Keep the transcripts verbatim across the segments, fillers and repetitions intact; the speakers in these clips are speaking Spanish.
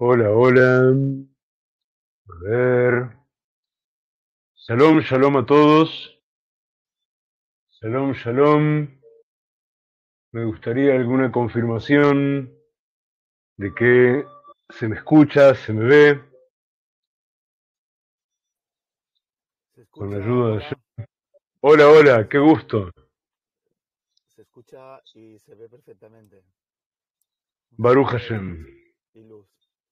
Hola, hola. A ver. Shalom, shalom a todos. Shalom, shalom. Me gustaría alguna confirmación de que se me escucha, se me ve, Se con la escucha, ayuda de... hola, Hola, hola, se, qué gusto. se escucha y se ve perfectamente. Un Baruch saludo de Hashem. luz y luz.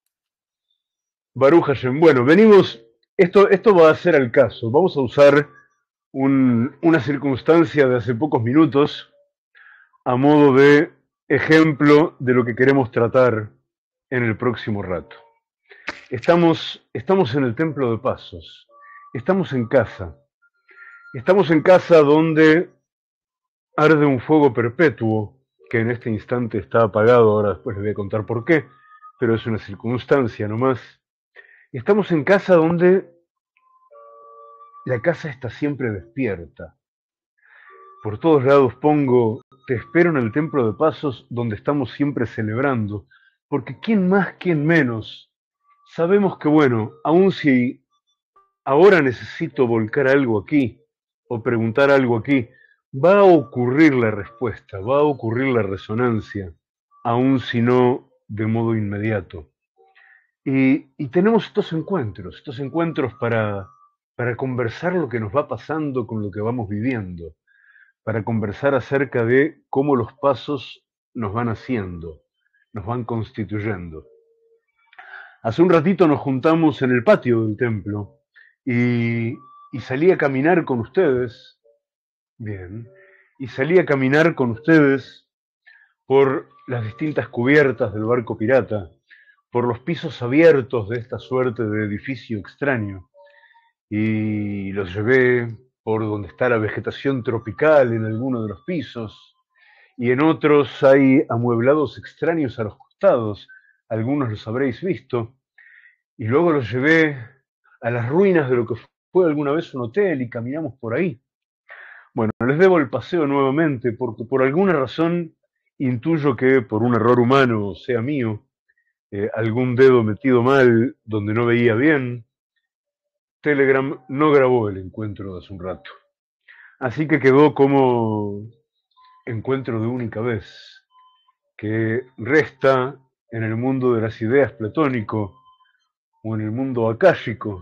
Baruch Hashem. Bueno, venimos... Esto, esto va a ser al caso. Vamos a usar un- una circunstancia de hace pocos minutos a modo de ejemplo de lo que queremos tratar en el próximo rato. Estamos, estamos en el Templo de Pasos, estamos en casa, estamos en casa donde arde un fuego perpetuo, que en este instante está apagado, ahora después les voy a contar por qué, pero es una circunstancia nomás. Estamos en casa donde la casa está siempre despierta. Por todos lados pongo, te espero en el Templo de Pasos, donde estamos siempre celebrando, porque quién más, quién menos, sabemos que bueno, aun si ahora necesito volcar algo aquí o preguntar algo aquí, va a ocurrir la respuesta, va a ocurrir la resonancia, aun si no de modo inmediato. Y, y tenemos estos encuentros, estos encuentros para, para conversar lo que nos va pasando con lo que vamos viviendo, para conversar acerca de cómo los pasos nos van haciendo, nos van constituyendo. Hace un ratito nos juntamos en el patio del templo y, y salí a caminar con ustedes, bien, y salí a caminar con ustedes por las distintas cubiertas del barco pirata, por los pisos abiertos de esta suerte de edificio extraño, y los llevé por donde está la vegetación tropical en alguno de los pisos, y en otros hay amueblados extraños a los costados, algunos los habréis visto, y luego los llevé a las ruinas de lo que fue alguna vez un hotel y caminamos por ahí. Bueno, les debo el paseo nuevamente porque por alguna razón intuyo que por un error humano, sea mío, eh, algún dedo metido mal donde no veía bien, Telegram no grabó el encuentro de hace un rato. Así que quedó como encuentro de única vez, que resta en el mundo de las ideas platónico o en el mundo akáshico.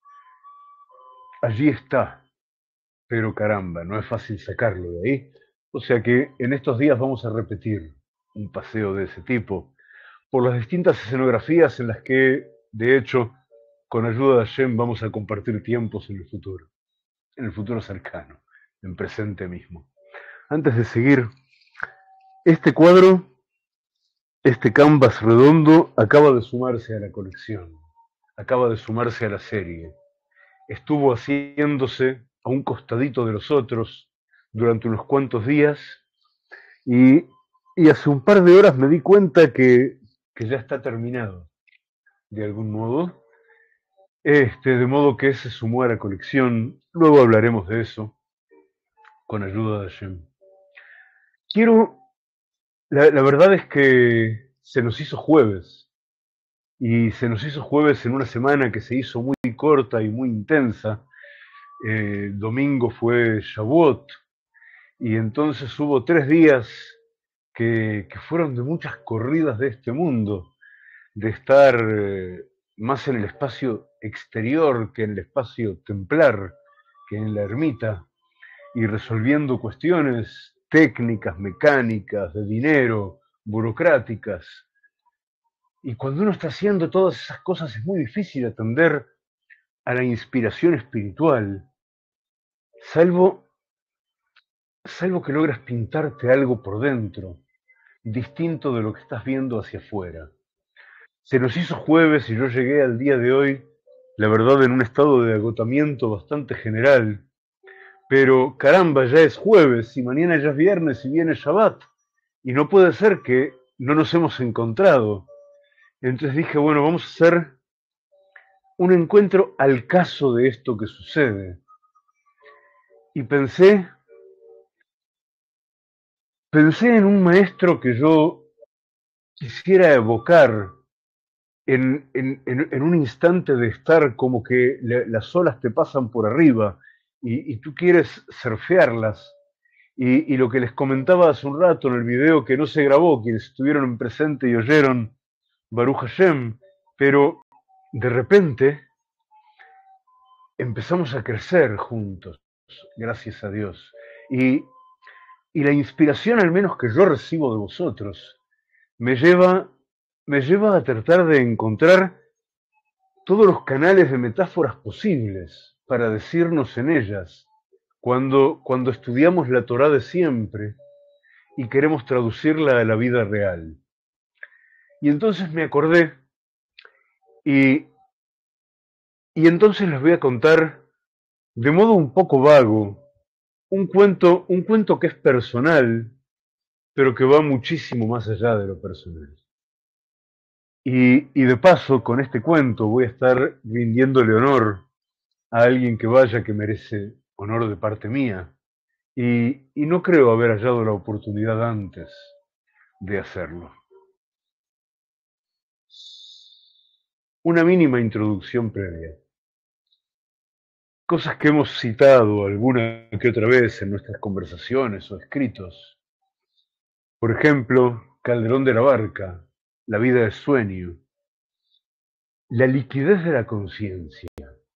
Allí está, pero caramba, no es fácil sacarlo de ahí. O sea que en estos días vamos a repetir un paseo de ese tipo por las distintas escenografías en las que, de hecho, con ayuda de Hashem vamos a compartir tiempos en el futuro, en el futuro cercano, en presente mismo. Antes de seguir, este cuadro, este canvas redondo, acaba de sumarse a la colección, acaba de sumarse a la serie. Estuvo haciéndose a un costadito de los otros durante unos cuantos días y, y hace un par de horas me di cuenta que, que ya está terminado, de algún modo. Este, de modo que se sumó a la colección. Luego hablaremos de eso, con ayuda de Shem. Quiero, la, la verdad es que se nos hizo jueves, y se nos hizo jueves en una semana que se hizo muy corta y muy intensa. Eh, domingo fue Shavuot, y entonces hubo tres días que, que fueron de muchas corridas de este mundo, de estar eh, más en el espacio exterior que en el espacio templar, que en la ermita, y resolviendo cuestiones técnicas, mecánicas, de dinero, burocráticas. Y cuando uno está haciendo todas esas cosas es muy difícil atender a la inspiración espiritual, salvo, salvo que logras pintarte algo por dentro, distinto de lo que estás viendo hacia afuera. Se nos hizo jueves y yo llegué al día de hoy, la verdad, en un estado de agotamiento bastante general. Pero caramba, ya es jueves y mañana ya es viernes y viene Shabbat. Y no puede ser que no nos hemos encontrado. Entonces dije, bueno, vamos a hacer un encuentro al caso de esto que sucede. Y pensé, pensé en un maestro que yo quisiera evocar en, en, en, en un instante de estar como que le, las olas te pasan por arriba y, y tú quieres surfearlas. Y, y lo que les comentaba hace un rato en el video que no se grabó, quienes estuvieron en presente y oyeron Baruch Hashem, pero de repente empezamos a crecer juntos, gracias a Dios. Y, y la inspiración, al menos que yo recibo de vosotros, me lleva, me lleva a tratar de encontrar todos los canales de metáforas posibles para decirnos en ellas, cuando, cuando estudiamos la Torá de siempre y queremos traducirla a la vida real. Y entonces me acordé, y, y entonces les voy a contar, de modo un poco vago, un cuento, un cuento que es personal, pero que va muchísimo más allá de lo personal. Y, y de paso, con este cuento voy a estar rindiéndole honor a alguien que vaya que merece honor de parte mía. Y, y no creo haber hallado la oportunidad antes de hacerlo. Una mínima introducción previa. Cosas que hemos citado alguna que otra vez en nuestras conversaciones o escritos. Por ejemplo, Calderón de la Barca, La vida es sueño, la liquidez de la conciencia,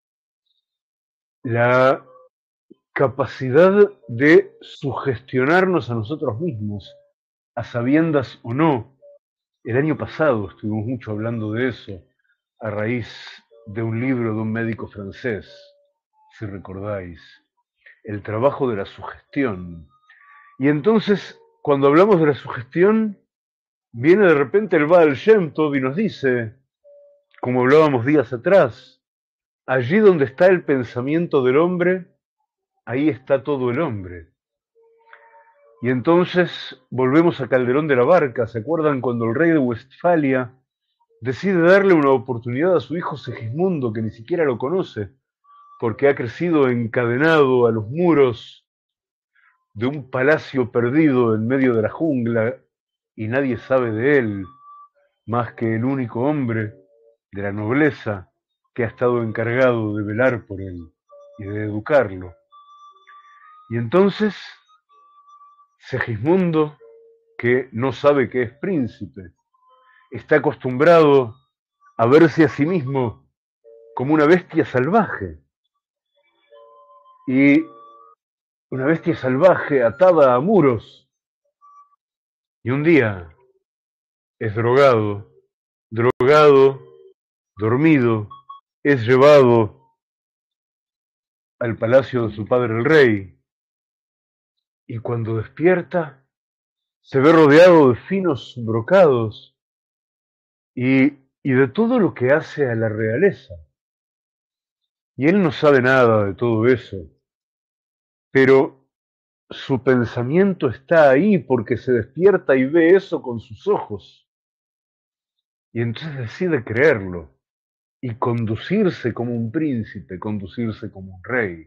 la capacidad de sugestionarnos a nosotros mismos, a sabiendas o no. El año pasado estuvimos mucho hablando de eso, a raíz de un libro de un médico francés, si recordáis, El trabajo de la sugestión. Y entonces, cuando hablamos de la sugestión, viene de repente el Baal Shem Tov y nos dice, como hablábamos días atrás, allí donde está el pensamiento del hombre, ahí está todo el hombre. Y entonces volvemos a Calderón de la Barca. ¿Se acuerdan cuando el rey de Westfalia decide darle una oportunidad a su hijo Segismundo, que ni siquiera lo conoce, porque ha crecido encadenado a los muros de un palacio perdido en medio de la jungla y nadie sabe de él más que el único hombre de la nobleza que ha estado encargado de velar por él y de educarlo? Y entonces Segismundo, que no sabe que es príncipe, está acostumbrado a verse a sí mismo como una bestia salvaje. Y una bestia salvaje atada a muros. Y un día es drogado, drogado, dormido, es llevado al palacio de su padre el rey. Y cuando despierta, se ve rodeado de finos brocados y, y de todo lo que hace a la realeza. Y él no sabe nada de todo eso, pero su pensamiento está ahí porque se despierta y ve eso con sus ojos. Y entonces decide creerlo y conducirse como un príncipe, conducirse como un rey.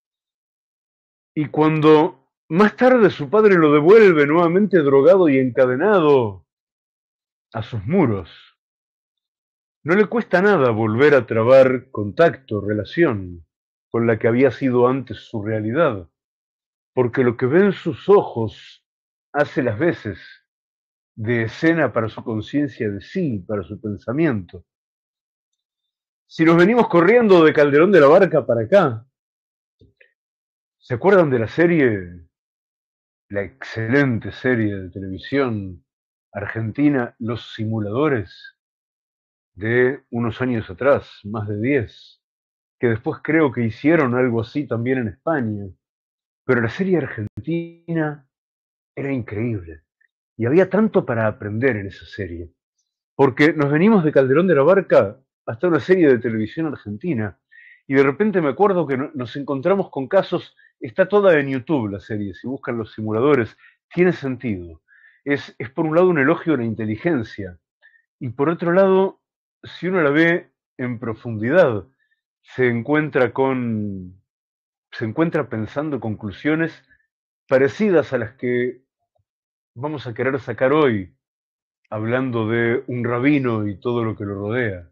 Y cuando más tarde su padre lo devuelve nuevamente drogado y encadenado a sus muros, no le cuesta nada volver a trabar contacto, relación con la que había sido antes su realidad, porque lo que ve en sus ojos hace las veces de escena para su conciencia de sí, para su pensamiento. Si nos venimos corriendo de Calderón de la Barca para acá, ¿se acuerdan de la serie, la excelente serie de televisión argentina, Los Simuladores, de unos años atrás, más de diez, que después creo que hicieron algo así también en España? Pero la serie argentina era increíble. Y había tanto para aprender en esa serie. Porque nos venimos de Calderón de la Barca hasta una serie de televisión argentina. Y de repente me acuerdo que nos encontramos con casos, está toda en YouTube la serie, si buscan Los Simuladores, tiene sentido. Es, es por un lado un elogio a la inteligencia, y por otro lado, si uno la ve en profundidad, se encuentra con, se encuentra pensando conclusiones parecidas a las que vamos a querer sacar hoy hablando de un rabino y todo lo que lo rodea.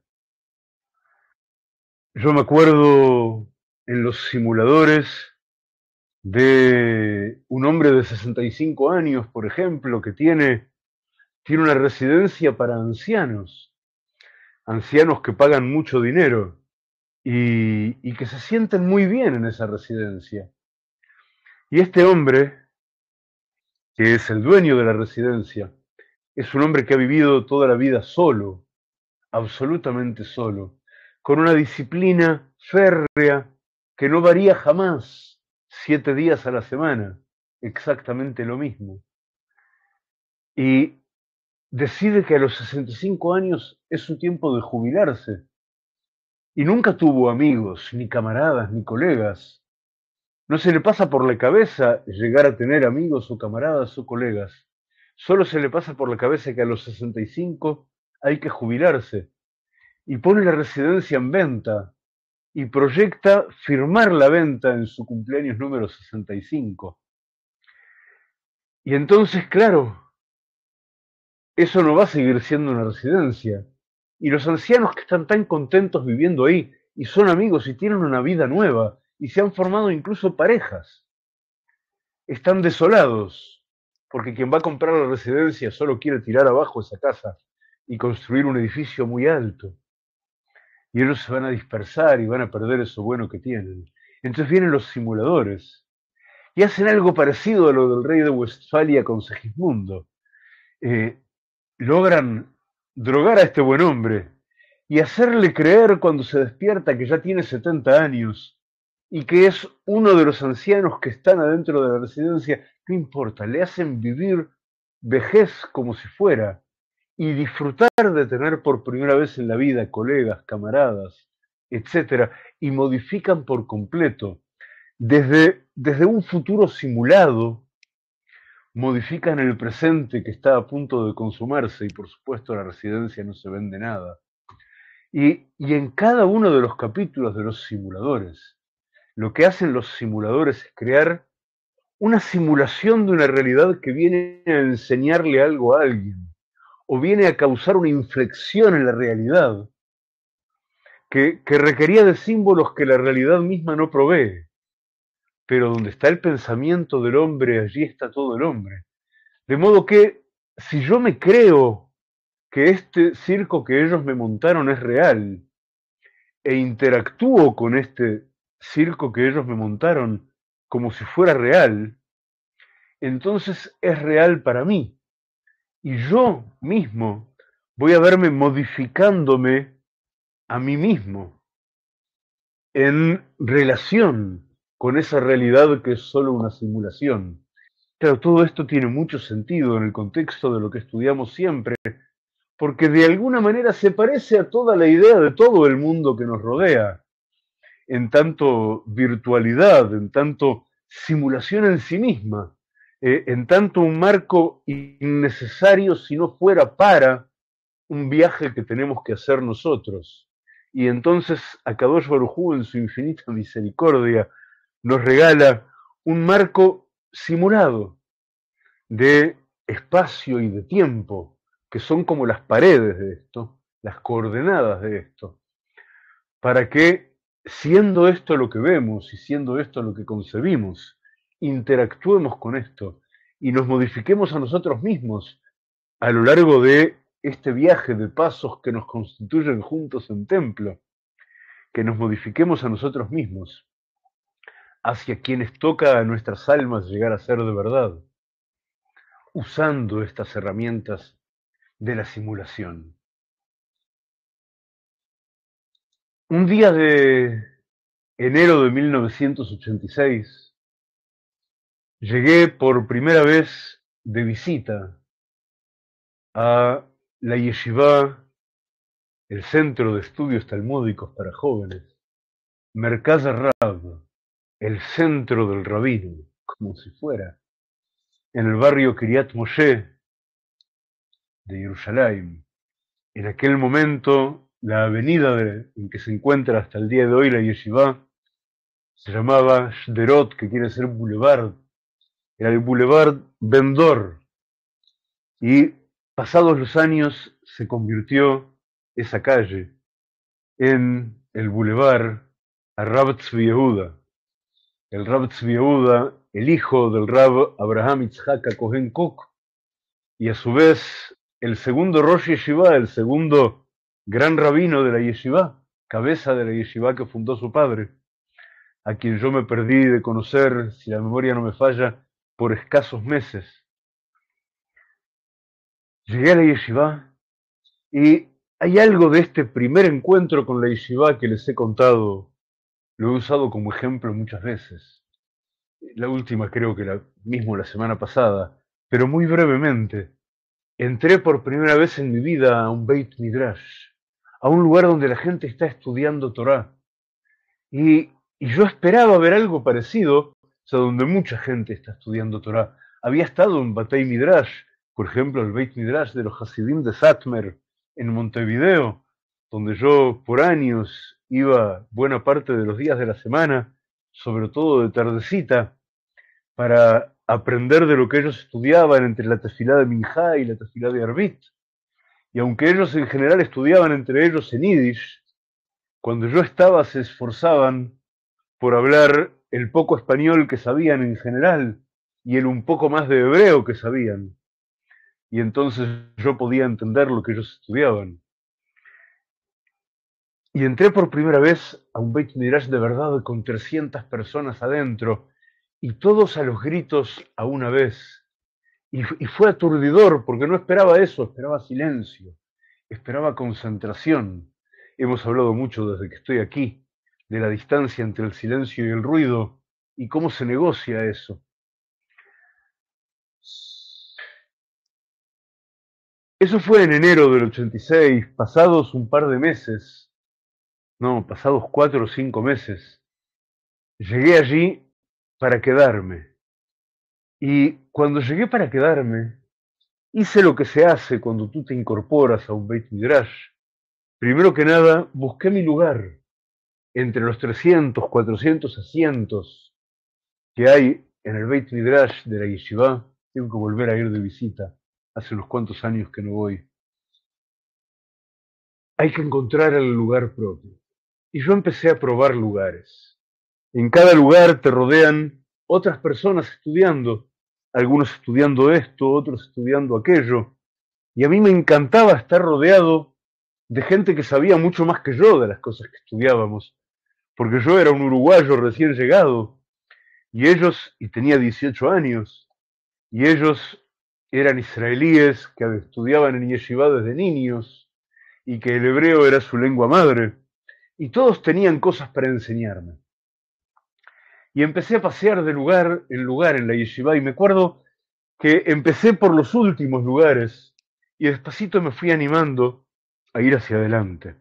Yo me acuerdo en los simuladores de un hombre de sesenta y cinco años, por ejemplo, que tiene, tiene una residencia para ancianos, ancianos que pagan mucho dinero y, y que se sienten muy bien en esa residencia. Y este hombre, que es el dueño de la residencia, es un hombre que ha vivido toda la vida solo, absolutamente solo, con una disciplina férrea que no varía jamás, siete días a la semana, exactamente lo mismo. Y decide que a los sesenta y cinco años es su tiempo de jubilarse. Y nunca tuvo amigos, ni camaradas, ni colegas. No se le pasa por la cabeza llegar a tener amigos o camaradas o colegas. Solo se le pasa por la cabeza que a los sesenta y cinco hay que jubilarse. Y pone la residencia en venta y proyecta firmar la venta en su cumpleaños número sesenta y cinco. Y entonces, claro, eso no va a seguir siendo una residencia. Y los ancianos que están tan contentos viviendo ahí y son amigos y tienen una vida nueva y se han formado incluso parejas, están desolados porque quien va a comprar la residencia solo quiere tirar abajo esa casa y construir un edificio muy alto. Y ellos se van a dispersar y van a perder eso bueno que tienen. Entonces vienen los simuladores y hacen algo parecido a lo del rey de Westfalia con Segismundo. Eh, logran drogar a este buen hombre y hacerle creer cuando se despierta que ya tiene setenta años y que es uno de los ancianos que están adentro de la residencia. No importa, le hacen vivir vejez como si fuera y disfrutar de tener por primera vez en la vida colegas, camaradas, etcétera, y modifican por completo. Desde, desde un futuro simulado, modifican el presente que está a punto de consumarse y por supuesto la residencia no se vende nada. Y, y en cada uno de los capítulos de los simuladores, lo que hacen los simuladores es crear una simulación de una realidad que viene a enseñarle algo a alguien o viene a causar una inflexión en la realidad que, que requería de símbolos que la realidad misma no provee. Pero donde está el pensamiento del hombre, allí está todo el hombre. De modo que si yo me creo que este circo que ellos me montaron es real e interactúo con este circo que ellos me montaron como si fuera real, entonces es real para mí. Y yo mismo voy a verme modificándome a mí mismo en relación con esa realidad que es solo una simulación. Claro, todo esto tiene mucho sentido en el contexto de lo que estudiamos siempre, porque de alguna manera se parece a toda la idea de todo el mundo que nos rodea, en tanto virtualidad, en tanto simulación en sí misma, eh, en tanto un marco innecesario si no fuera para un viaje que tenemos que hacer nosotros. Y entonces Akadosh Baruj Hu, en su infinita misericordia, nos regala un marco simulado de espacio y de tiempo, que son como las paredes de esto, las coordenadas de esto, para que, siendo esto lo que vemos y siendo esto lo que concebimos, interactuemos con esto y nos modifiquemos a nosotros mismos a lo largo de este viaje de pasos que nos constituyen juntos en templo, que nos modifiquemos a nosotros mismos hacia quienes toca a nuestras almas llegar a ser de verdad, usando estas herramientas de la simulación. Un día de enero de mil novecientos ochenta y seis, llegué por primera vez de visita a la yeshiva, el centro de estudios talmúdicos para jóvenes, Merkaz Rab, el centro del rabino, como si fuera, en el barrio Kiryat Moshe de Jerusalén. En aquel momento, la avenida de, en que se encuentra hasta el día de hoy la yeshiva se llamaba Shderot, que quiere decir boulevard. Era el boulevard Vendor. Y Pasados los años se convirtió esa calle en el bulevar a Rab Tzvi Yehuda. El Rab Tzvi Yehuda, el hijo del Rab Abraham Itzhak Cohen Kook, y a su vez el segundo Rosh Yeshiva, el segundo gran rabino de la Yeshiva, cabeza de la Yeshiva que fundó su padre, a quien yo me perdí de conocer, si la memoria no me falla, por escasos meses. Llegué a la Yeshiva y hay algo de este primer encuentro con la Yeshiva que les he contado, lo he usado como ejemplo muchas veces. La última creo que la mismo la semana pasada, pero muy brevemente. Entré por primera vez en mi vida a un Beit Midrash, a un lugar donde la gente está estudiando Torah. Y, y yo esperaba ver algo parecido, o sea, donde mucha gente está estudiando Torah. Había estado en Batei Midrash, por ejemplo, el Beit Midrash de los Hasidim de Satmer, en Montevideo, donde yo por años iba buena parte de los días de la semana, sobre todo de tardecita, para aprender de lo que ellos estudiaban entre la tefilá de Minjá y la tefilá de Arbit. Y aunque ellos en general estudiaban entre ellos en Yiddish, cuando yo estaba se esforzaban por hablar el poco español que sabían en general y el un poco más de hebreo que sabían. Y entonces yo podía entender lo que ellos estudiaban. Y entré por primera vez a un Beit Midrash de verdad con trescientas personas adentro y todos a los gritos a una vez. Y, y fue aturdidor porque no esperaba eso, esperaba silencio, esperaba concentración. Hemos hablado mucho desde que estoy aquí de la distancia entre el silencio y el ruido y cómo se negocia eso. Eso fue en enero del ochenta y seis, pasados un par de meses, no, pasados cuatro o cinco meses, llegué allí para quedarme. Y cuando llegué para quedarme, hice lo que se hace cuando tú te incorporas a un Beit Midrash. Primero que nada, busqué mi lugar entre los trescientos, cuatrocientos asientos que hay en el Beit Midrash de la Yeshiva. Tengo que volver a ir de visita. Hace unos cuantos años que no voy. Hay que encontrar el lugar propio. Y yo empecé a probar lugares. En cada lugar te rodean otras personas estudiando, algunos estudiando esto, otros estudiando aquello. Y a mí me encantaba estar rodeado de gente que sabía mucho más que yo de las cosas que estudiábamos, porque yo era un uruguayo recién llegado, y ellos, y tenía dieciocho años, y ellos eran israelíes que estudiaban en yeshiva desde niños, y que el hebreo era su lengua madre, y todos tenían cosas para enseñarme. Y empecé a pasear de lugar en lugar en la yeshiva, y me acuerdo que empecé por los últimos lugares, y despacito me fui animando a ir hacia adelante.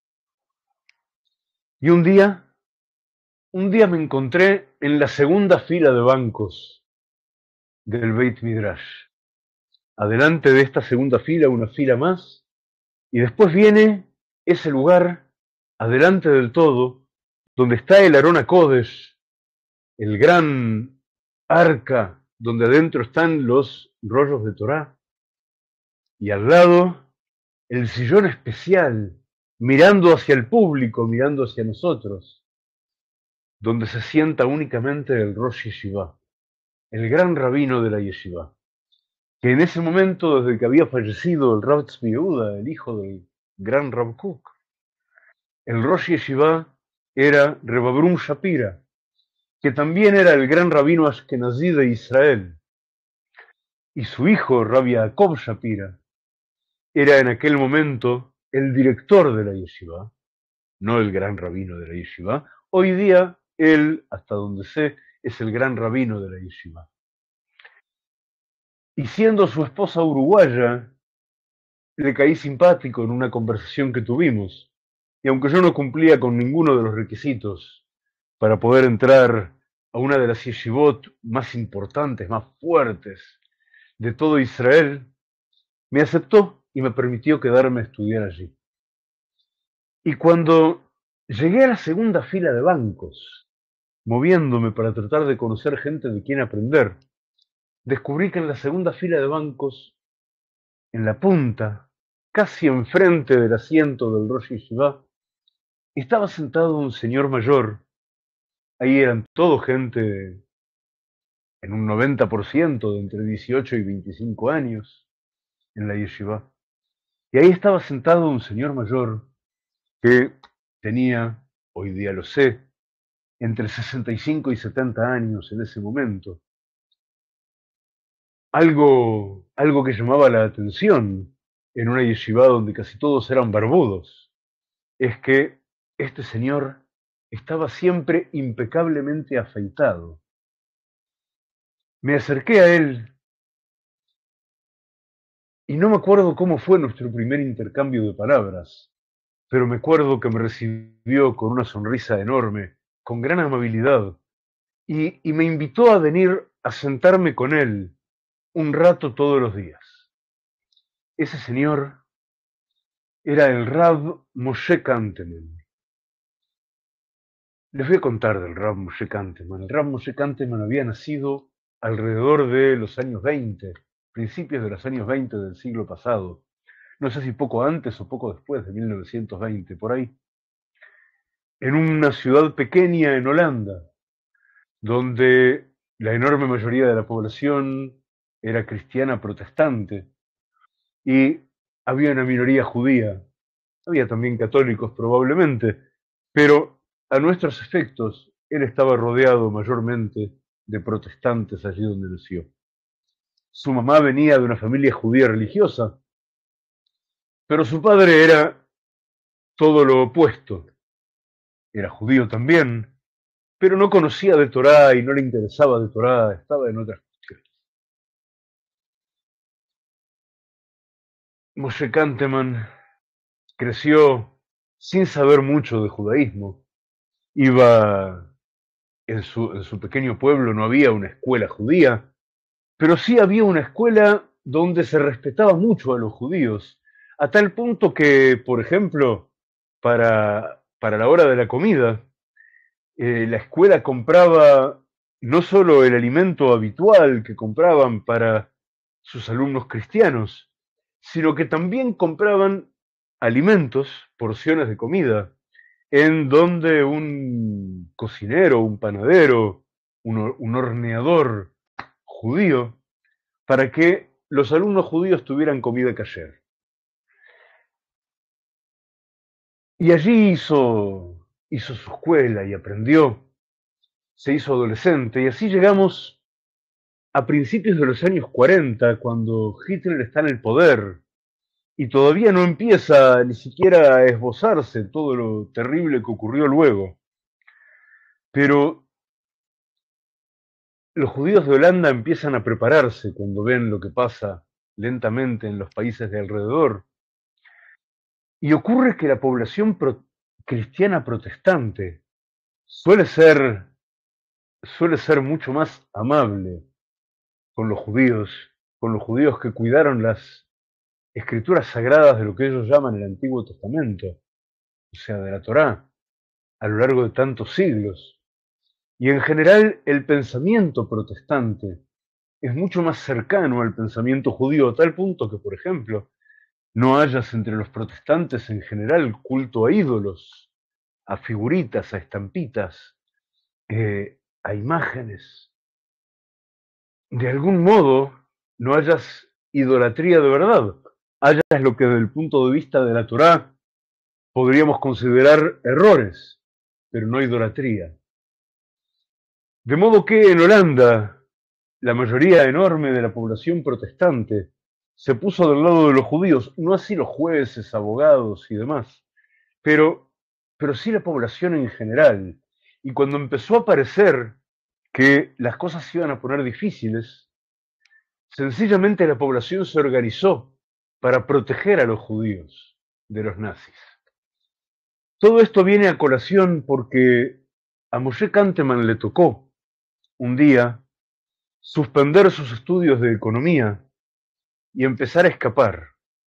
Y un día, un día me encontré en la segunda fila de bancos del Beit Midrash. Adelante de esta segunda fila, una fila más, y después viene ese lugar, adelante del todo, donde está el Arón HaKodesh, el gran arca, donde adentro están los rollos de Torá, y al lado el sillón especial, mirando hacia el público, mirando hacia nosotros, donde se sienta únicamente el Rosh Yeshiva, el gran rabino de la Yeshiva, que en ese momento, desde que había fallecido el Rav Tzvi Yehuda, el hijo del gran Rav Kook, el Rosh Yeshiva era Reb Abrum Shapira, que también era el gran rabino ashkenazí de Israel, y su hijo, Rabbi Yaakov Shapira, era en aquel momento el director de la yeshiva, no el gran rabino de la yeshiva. Hoy día, él, hasta donde sé, es el gran rabino de la yeshiva. Y siendo su esposa uruguaya, le caí simpático en una conversación que tuvimos, y aunque yo no cumplía con ninguno de los requisitos para poder entrar a una de las yeshivot más importantes, más fuertes de todo Israel, me aceptó y me permitió quedarme a estudiar allí. Y cuando llegué a la segunda fila de bancos, moviéndome para tratar de conocer gente de quien aprender, descubrí que en la segunda fila de bancos en la punta, casi enfrente del asiento del Rosh Yeshiva, estaba sentado un señor mayor. Ahí eran todo gente en un noventa por ciento de entre dieciocho y veinticinco años en la yeshiva. Y ahí estaba sentado un señor mayor que tenía, hoy día lo sé, entre sesenta y cinco y setenta años en ese momento. Algo, algo que llamaba la atención en una yeshiva donde casi todos eran barbudos es que este señor estaba siempre impecablemente afeitado. Me acerqué a él y no me acuerdo cómo fue nuestro primer intercambio de palabras, pero me acuerdo que me recibió con una sonrisa enorme, con gran amabilidad, y, y me invitó a venir a sentarme con él un rato todos los días. Ese señor era el Rav Moshe Kanteman. Les voy a contar del Rav Moshe Kanteman. El Rav Moshe Kanteman había nacido alrededor de los años veinte, principios de los años veinte del siglo pasado. No sé si poco antes o poco después de mil novecientos veinte, por ahí, en una ciudad pequeña en Holanda, donde la enorme mayoría de la población era cristiana protestante y había una minoría judía, había también católicos probablemente, pero a nuestros efectos él estaba rodeado mayormente de protestantes allí donde nació. Su mamá venía de una familia judía religiosa, pero su padre era todo lo opuesto. Era judío también, pero no conocía de Torá y no le interesaba de Torá, estaba en otras cuestiones. Moshe Kanteman creció sin saber mucho de judaísmo. Iba en su, en su pequeño pueblo, no había una escuela judía, pero sí había una escuela donde se respetaba mucho a los judíos, a tal punto que, por ejemplo, para, para la hora de la comida, eh, la escuela compraba no solo el alimento habitual que compraban para sus alumnos cristianos, sino que también compraban alimentos, porciones de comida, en donde un cocinero, un panadero, un, un horneador judío, para que los alumnos judíos tuvieran comida kasher. Y allí hizo, hizo su escuela y aprendió, se hizo adolescente, y así llegamos a principios de los años cuarenta, cuando Hitler está en el poder y todavía no empieza ni siquiera a esbozarse todo lo terrible que ocurrió luego. Pero los judíos de Holanda empiezan a prepararse cuando ven lo que pasa lentamente en los países de alrededor. Y ocurre que la población pro cristiana protestante suele ser, suele ser mucho más amable con los judíos, con los judíos que cuidaron las escrituras sagradas de lo que ellos llaman el Antiguo Testamento, o sea, de la Torá, a lo largo de tantos siglos. Y en general el pensamiento protestante es mucho más cercano al pensamiento judío, a tal punto que, por ejemplo, no hayas entre los protestantes en general culto a ídolos, a figuritas, a estampitas, eh, a imágenes. De algún modo, no hayas idolatría de verdad, hayas lo que desde el punto de vista de la Torá podríamos considerar errores, pero no idolatría. De modo que en Holanda, la mayoría enorme de la población protestante se puso del lado de los judíos, no así los jueces, abogados y demás, pero, pero sí la población en general. Y cuando empezó a parecer que las cosas se iban a poner difíciles, sencillamente la población se organizó para proteger a los judíos de los nazis. Todo esto viene a colación porque a Moshe Kanteman le tocó un día suspender sus estudios de economía y empezar a escapar.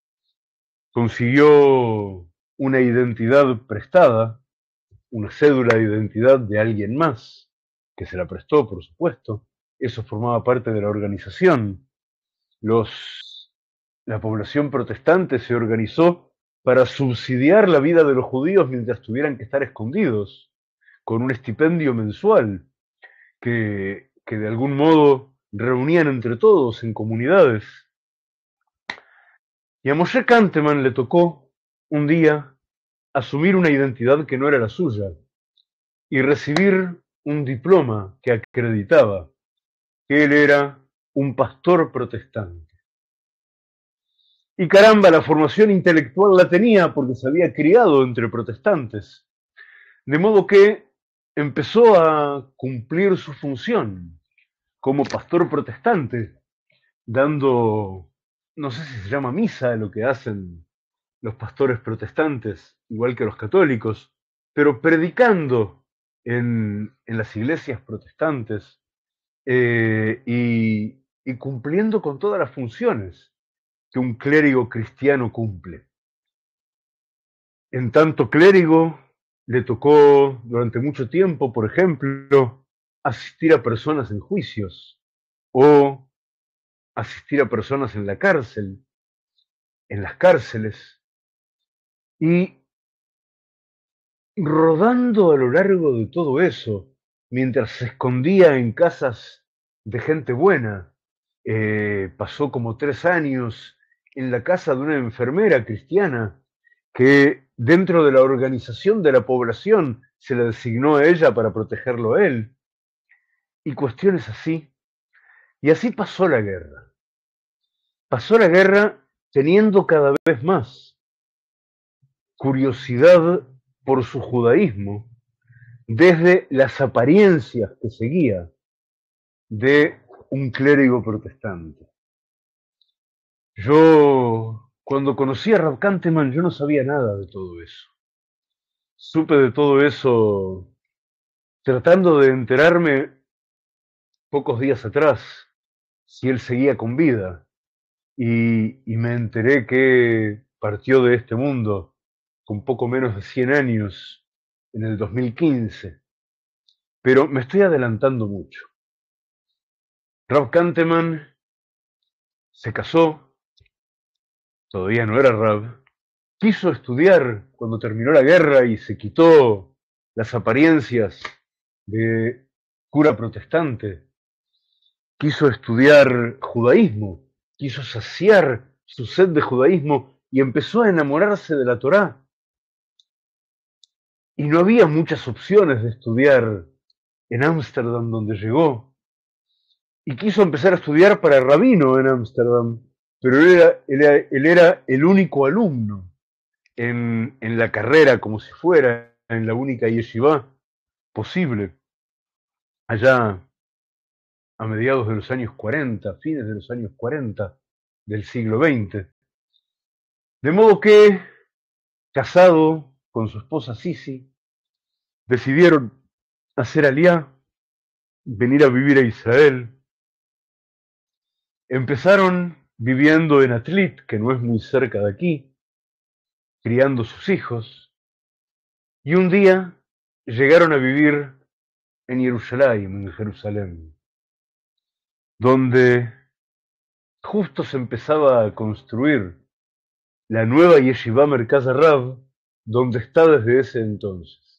Consiguió una identidad prestada, una cédula de identidad de alguien más, que se la prestó, por supuesto. Eso formaba parte de la organización. Los la población protestante se organizó para subsidiar la vida de los judíos mientras tuvieran que estar escondidos, con un estipendio mensual que, que de algún modo reunían entre todos en comunidades. Y a Moshe Kanteman le tocó un día asumir una identidad que no era la suya y recibir un diploma que acreditaba que él era un pastor protestante. Y caramba, la formación intelectual la tenía porque se había criado entre protestantes. De modo que empezó a cumplir su función como pastor protestante, dando, no sé si se llama misa, lo que hacen los pastores protestantes, igual que los católicos, pero predicando en, en las iglesias protestantes eh, y, y cumpliendo con todas las funciones que un clérigo cristiano cumple. En tanto clérigo, le tocó durante mucho tiempo, por ejemplo, asistir a personas en juicios o asistir a personas en la cárcel, en las cárceles, y rodando a lo largo de todo eso, mientras se escondía en casas de gente buena, eh, pasó como tres años en la casa de una enfermera cristiana que dentro de la organización de la población se le designó a ella para protegerlo a él, y cuestiones así. Y así pasó la guerra. Pasó la guerra teniendo cada vez más curiosidad por su judaísmo, desde las apariencias que seguía de un clérigo protestante. Yo, cuando conocí a Rav Kanteman, yo no sabía nada de todo eso. Supe de todo eso tratando de enterarme pocos días atrás si él seguía con vida, y, y me enteré que partió de este mundo con poco menos de cien años en el dos mil quince. Pero me estoy adelantando mucho. Rav Kanteman se casó, todavía no era Rav, quiso estudiar cuando terminó la guerra y se quitó las apariencias de cura protestante, quiso estudiar judaísmo, quiso saciar su sed de judaísmo y empezó a enamorarse de la Torá. Y no había muchas opciones de estudiar en Ámsterdam, donde llegó. Y quiso empezar a estudiar para rabino en Ámsterdam, pero él era, él, era, él era el único alumno en, en la carrera, como si fuera en la única yeshivá posible, allá a mediados de los años cuarenta, fines de los años cuarenta del siglo veinte. De modo que, casado con su esposa Sisi, decidieron hacer aliá, venir a vivir a Israel. Empezaron viviendo en Atlit, que no es muy cerca de aquí, criando sus hijos, y un día llegaron a vivir en Jerusalén, en Jerusalén, donde justo se empezaba a construir la nueva Yeshivá Merkaz Rav, donde está desde ese entonces.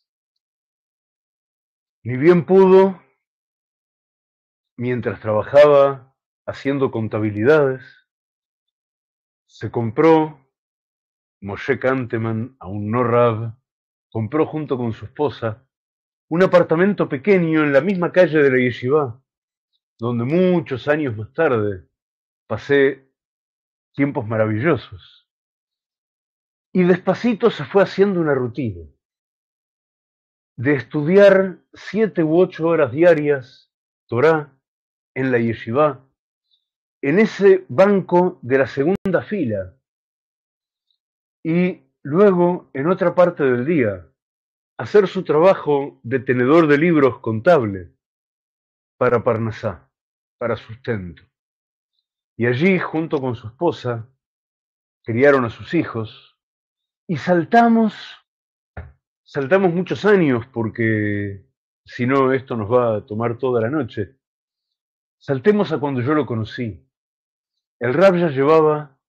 Ni bien pudo, mientras trabajaba haciendo contabilidades, se compró, Moshe Kanteman, aún no Rav, compró junto con su esposa un apartamento pequeño en la misma calle de la Yeshivá, donde muchos años más tarde pasé tiempos maravillosos. Y despacito se fue haciendo una rutina de estudiar siete u ocho horas diarias Torá en la Yeshivá, en ese banco de la segunda fila, y luego en otra parte del día hacer su trabajo de tenedor de libros contable para Parnasá, para sustento. Y allí, junto con su esposa, criaron a sus hijos y saltamos, saltamos muchos años porque si no esto nos va a tomar toda la noche. Saltemos a cuando yo lo conocí. El Rab ya llevaba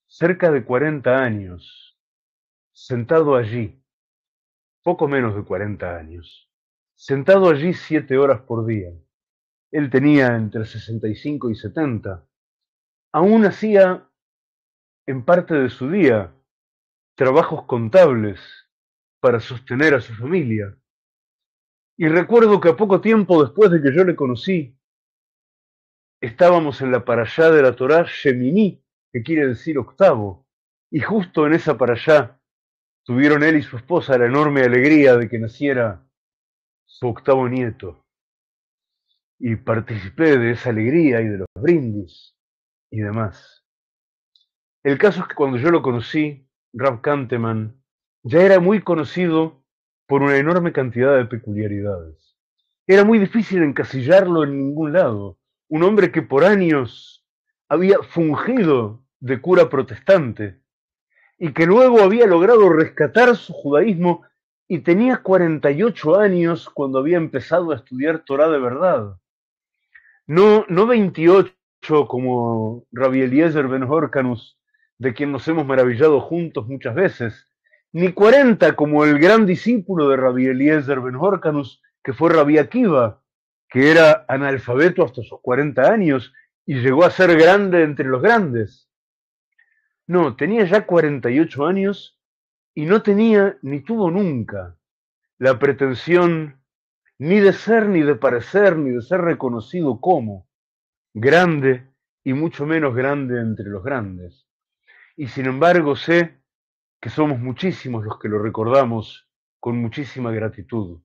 cerca de cuarenta años, sentado allí, poco menos de cuarenta años, sentado allí siete horas por día. Él tenía entre sesenta y cinco y setenta. Aún hacía, en parte de su día, trabajos contables para sostener a su familia. Y recuerdo que a poco tiempo después de que yo le conocí, estábamos en la parashá de la Torá Shemini, que quiere decir octavo, y justo en esa parashá tuvieron él y su esposa la enorme alegría de que naciera su octavo nieto. Y participé de esa alegría y de los brindis y demás. El caso es que cuando yo lo conocí, Rav Kanteman ya era muy conocido por una enorme cantidad de peculiaridades. Era muy difícil encasillarlo en ningún lado. Un hombre que por años había fungido de cura protestante y que luego había logrado rescatar su judaísmo y tenía cuarenta y ocho años cuando había empezado a estudiar Torá de verdad. No, no veintiocho como Rabbi Eliezer Ben Horkanus, de quien nos hemos maravillado juntos muchas veces, ni cuarenta como el gran discípulo de Rabbi Eliezer Ben Horkanus, que fue Rabbi Akiva, que era analfabeto hasta sus cuarenta años y llegó a ser grande entre los grandes. No, tenía ya cuarenta y ocho años y no tenía ni tuvo nunca la pretensión ni de ser, ni de parecer, ni de ser reconocido como grande y mucho menos grande entre los grandes. Y sin embargo sé que somos muchísimos los que lo recordamos con muchísima gratitud.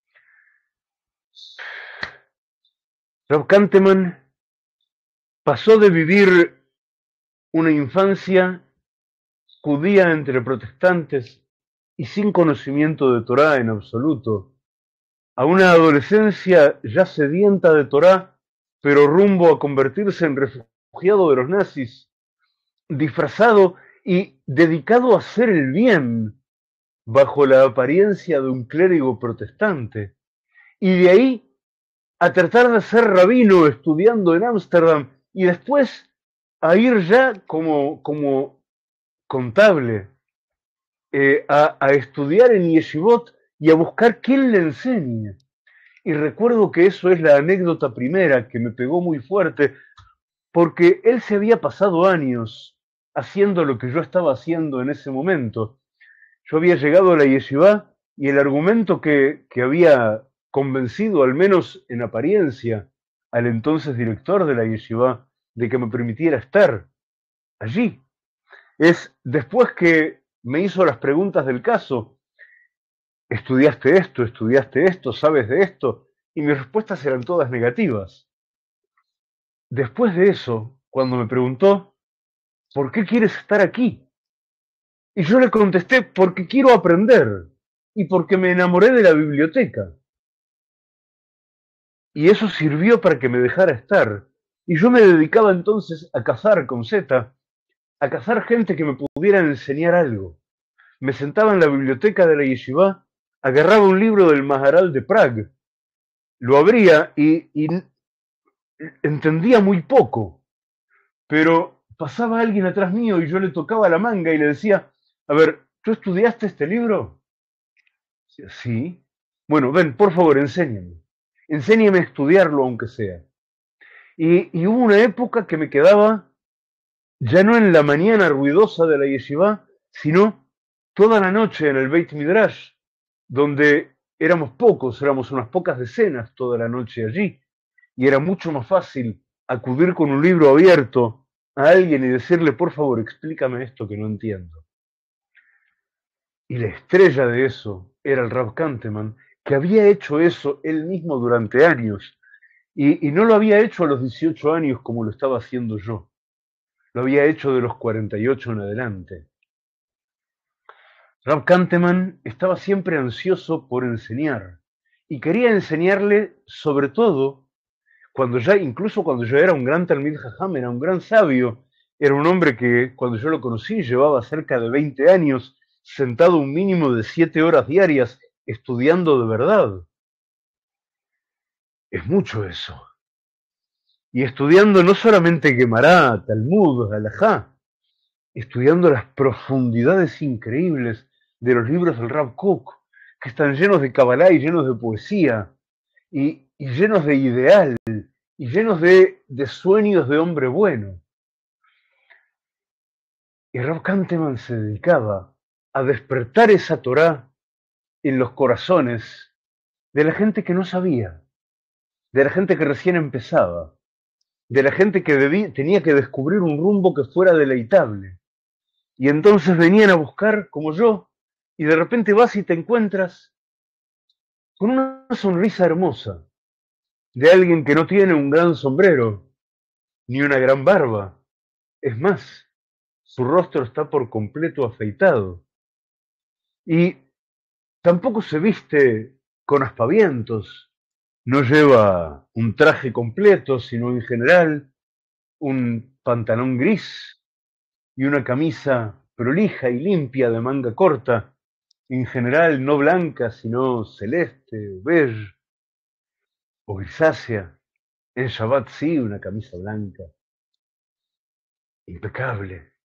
Rav Kanteman pasó de vivir una infancia judía entre protestantes y sin conocimiento de Torá en absoluto, a una adolescencia ya sedienta de Torá, pero rumbo a convertirse en refugiado de los nazis, disfrazado y dedicado a hacer el bien bajo la apariencia de un clérigo protestante, y de ahí a tratar de ser rabino estudiando en Ámsterdam y después a ir ya como, como contable eh, a, a estudiar en Yeshivot y a buscar quién le enseñe. Y recuerdo que eso es la anécdota primera que me pegó muy fuerte, porque él se había pasado años haciendo lo que yo estaba haciendo en ese momento. Yo había llegado a la yeshivá y el argumento que, que había convencido, al menos en apariencia, al entonces director de la yeshivá de que me permitiera estar allí, es después que me hizo las preguntas del caso: ¿estudiaste esto? ¿Estudiaste esto? ¿Sabes de esto? Y mis respuestas eran todas negativas. Después de eso, cuando me preguntó, ¿por qué quieres estar aquí? Y yo le contesté, porque quiero aprender y porque me enamoré de la biblioteca. Y eso sirvió para que me dejara estar. Y yo me dedicaba entonces a cazar con Z, a cazar gente que me pudiera enseñar algo. Me sentaba en la biblioteca de la yeshivá, agarraba un libro del Maharal de Prague, lo abría y, y entendía muy poco, pero pasaba alguien atrás mío y yo le tocaba la manga y le decía: a ver, ¿tú estudiaste este libro? Sí. Bueno, ven, por favor, enséñame. Enséñame a estudiarlo aunque sea. Y, y hubo una época que me quedaba ya no en la mañana ruidosa de la yeshivá, sino toda la noche en el Beit Midrash, donde éramos pocos, éramos unas pocas decenas toda la noche allí, y era mucho más fácil acudir con un libro abierto a alguien y decirle: por favor, explícame esto que no entiendo. Y la estrella de eso era el Rav Kanteman, que había hecho eso él mismo durante años, y, y no lo había hecho a los dieciocho años como lo estaba haciendo yo, lo había hecho de los cuarenta y ocho en adelante. Rav Kanteman estaba siempre ansioso por enseñar, y quería enseñarle sobre todo cuando ya, incluso cuando yo era un gran Talmid Jajam, era un gran sabio, era un hombre que cuando yo lo conocí llevaba cerca de veinte años sentado un mínimo de siete horas diarias estudiando de verdad. Es mucho eso. Y estudiando no solamente Gemara, Talmud, Halajá, estudiando las profundidades increíbles de los libros del Rav Kook, que están llenos de Kabbalah y llenos de poesía, y, y llenos de ideal, y llenos de, de sueños de hombre bueno. Y Rav Kanteman se dedicaba a despertar esa Torá en los corazones de la gente que no sabía, de la gente que recién empezaba, de la gente que debía, tenía que descubrir un rumbo que fuera deleitable. Y entonces venían a buscar, como yo, y de repente vas y te encuentras con una sonrisa hermosa de alguien que no tiene un gran sombrero, ni una gran barba. Es más, su rostro está por completo afeitado. Y tampoco se viste con aspavientos, no lleva un traje completo, sino en general un pantalón gris y una camisa prolija y limpia de manga corta, en general no blanca, sino celeste o beige o grisácea. En Shabbat sí, una camisa blanca, impecable.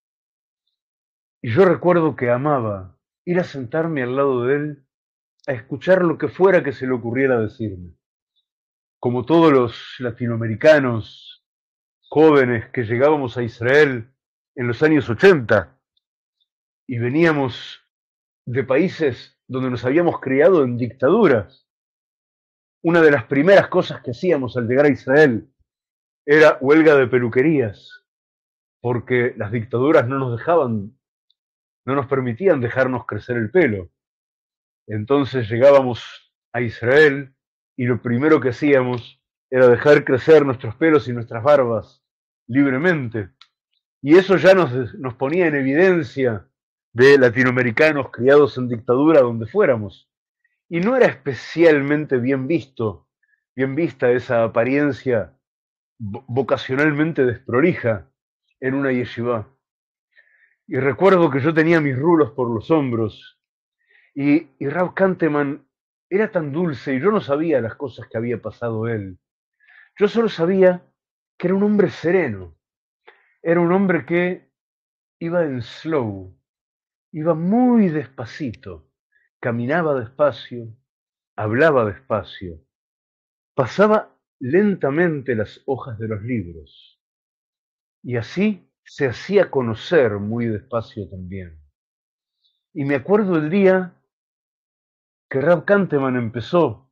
Y yo recuerdo que amaba ir a sentarme al lado de él a escuchar lo que fuera que se le ocurriera decirme. Como todos los latinoamericanos jóvenes que llegábamos a Israel en los años ochenta y veníamos de países donde nos habíamos criado en dictaduras, una de las primeras cosas que hacíamos al llegar a Israel era huelga de peluquerías, porque las dictaduras no nos dejaban, no nos permitían dejarnos crecer el pelo. Entonces llegábamos a Israel y lo primero que hacíamos era dejar crecer nuestros pelos y nuestras barbas libremente. Y eso ya nos, nos ponía en evidencia de latinoamericanos criados en dictadura donde fuéramos. Y no era especialmente bien visto, bien vista esa apariencia vocacionalmente desprolija en una yeshiva. Y recuerdo que yo tenía mis rulos por los hombros y, y Rav Kanteman era tan dulce y yo no sabía las cosas que había pasado él. Yo solo sabía que era un hombre sereno, era un hombre que iba en slow, iba muy despacito, caminaba despacio, hablaba despacio, pasaba lentamente las hojas de los libros y así se hacía conocer muy despacio también. Y me acuerdo el día que Rav Kanteman empezó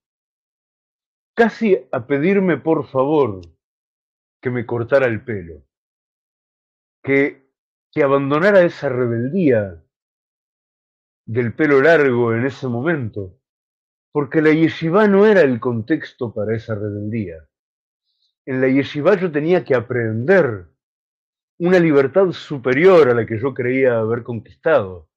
casi a pedirme por favor que me cortara el pelo, que, que abandonara esa rebeldía del pelo largo en ese momento, porque la yeshiva no era el contexto para esa rebeldía. En la yeshiva yo tenía que aprender una libertad superior a la que yo creía haber conquistado.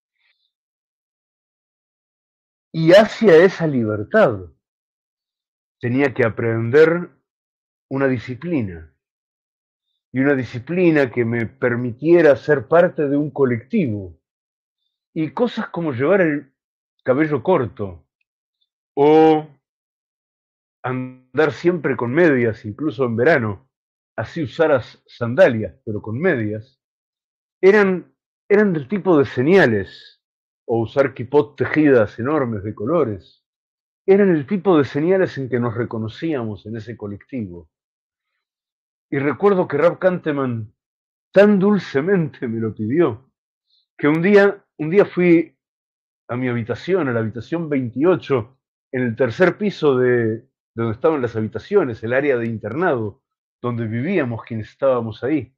Y hacia esa libertad tenía que aprender una disciplina, y una disciplina que me permitiera ser parte de un colectivo, y cosas como llevar el cabello corto, o andar siempre con medias, incluso en verano, así usaras sandalias, pero con medias, eran, eran del tipo de señales, o usar kipot tejidas enormes de colores, eran el tipo de señales en que nos reconocíamos en ese colectivo. Y recuerdo que Rav Kanteman tan dulcemente me lo pidió, que un día, un día fui a mi habitación, a la habitación veintiocho, en el tercer piso de, de donde estaban las habitaciones, el área de internado, donde vivíamos quienes estábamos ahí.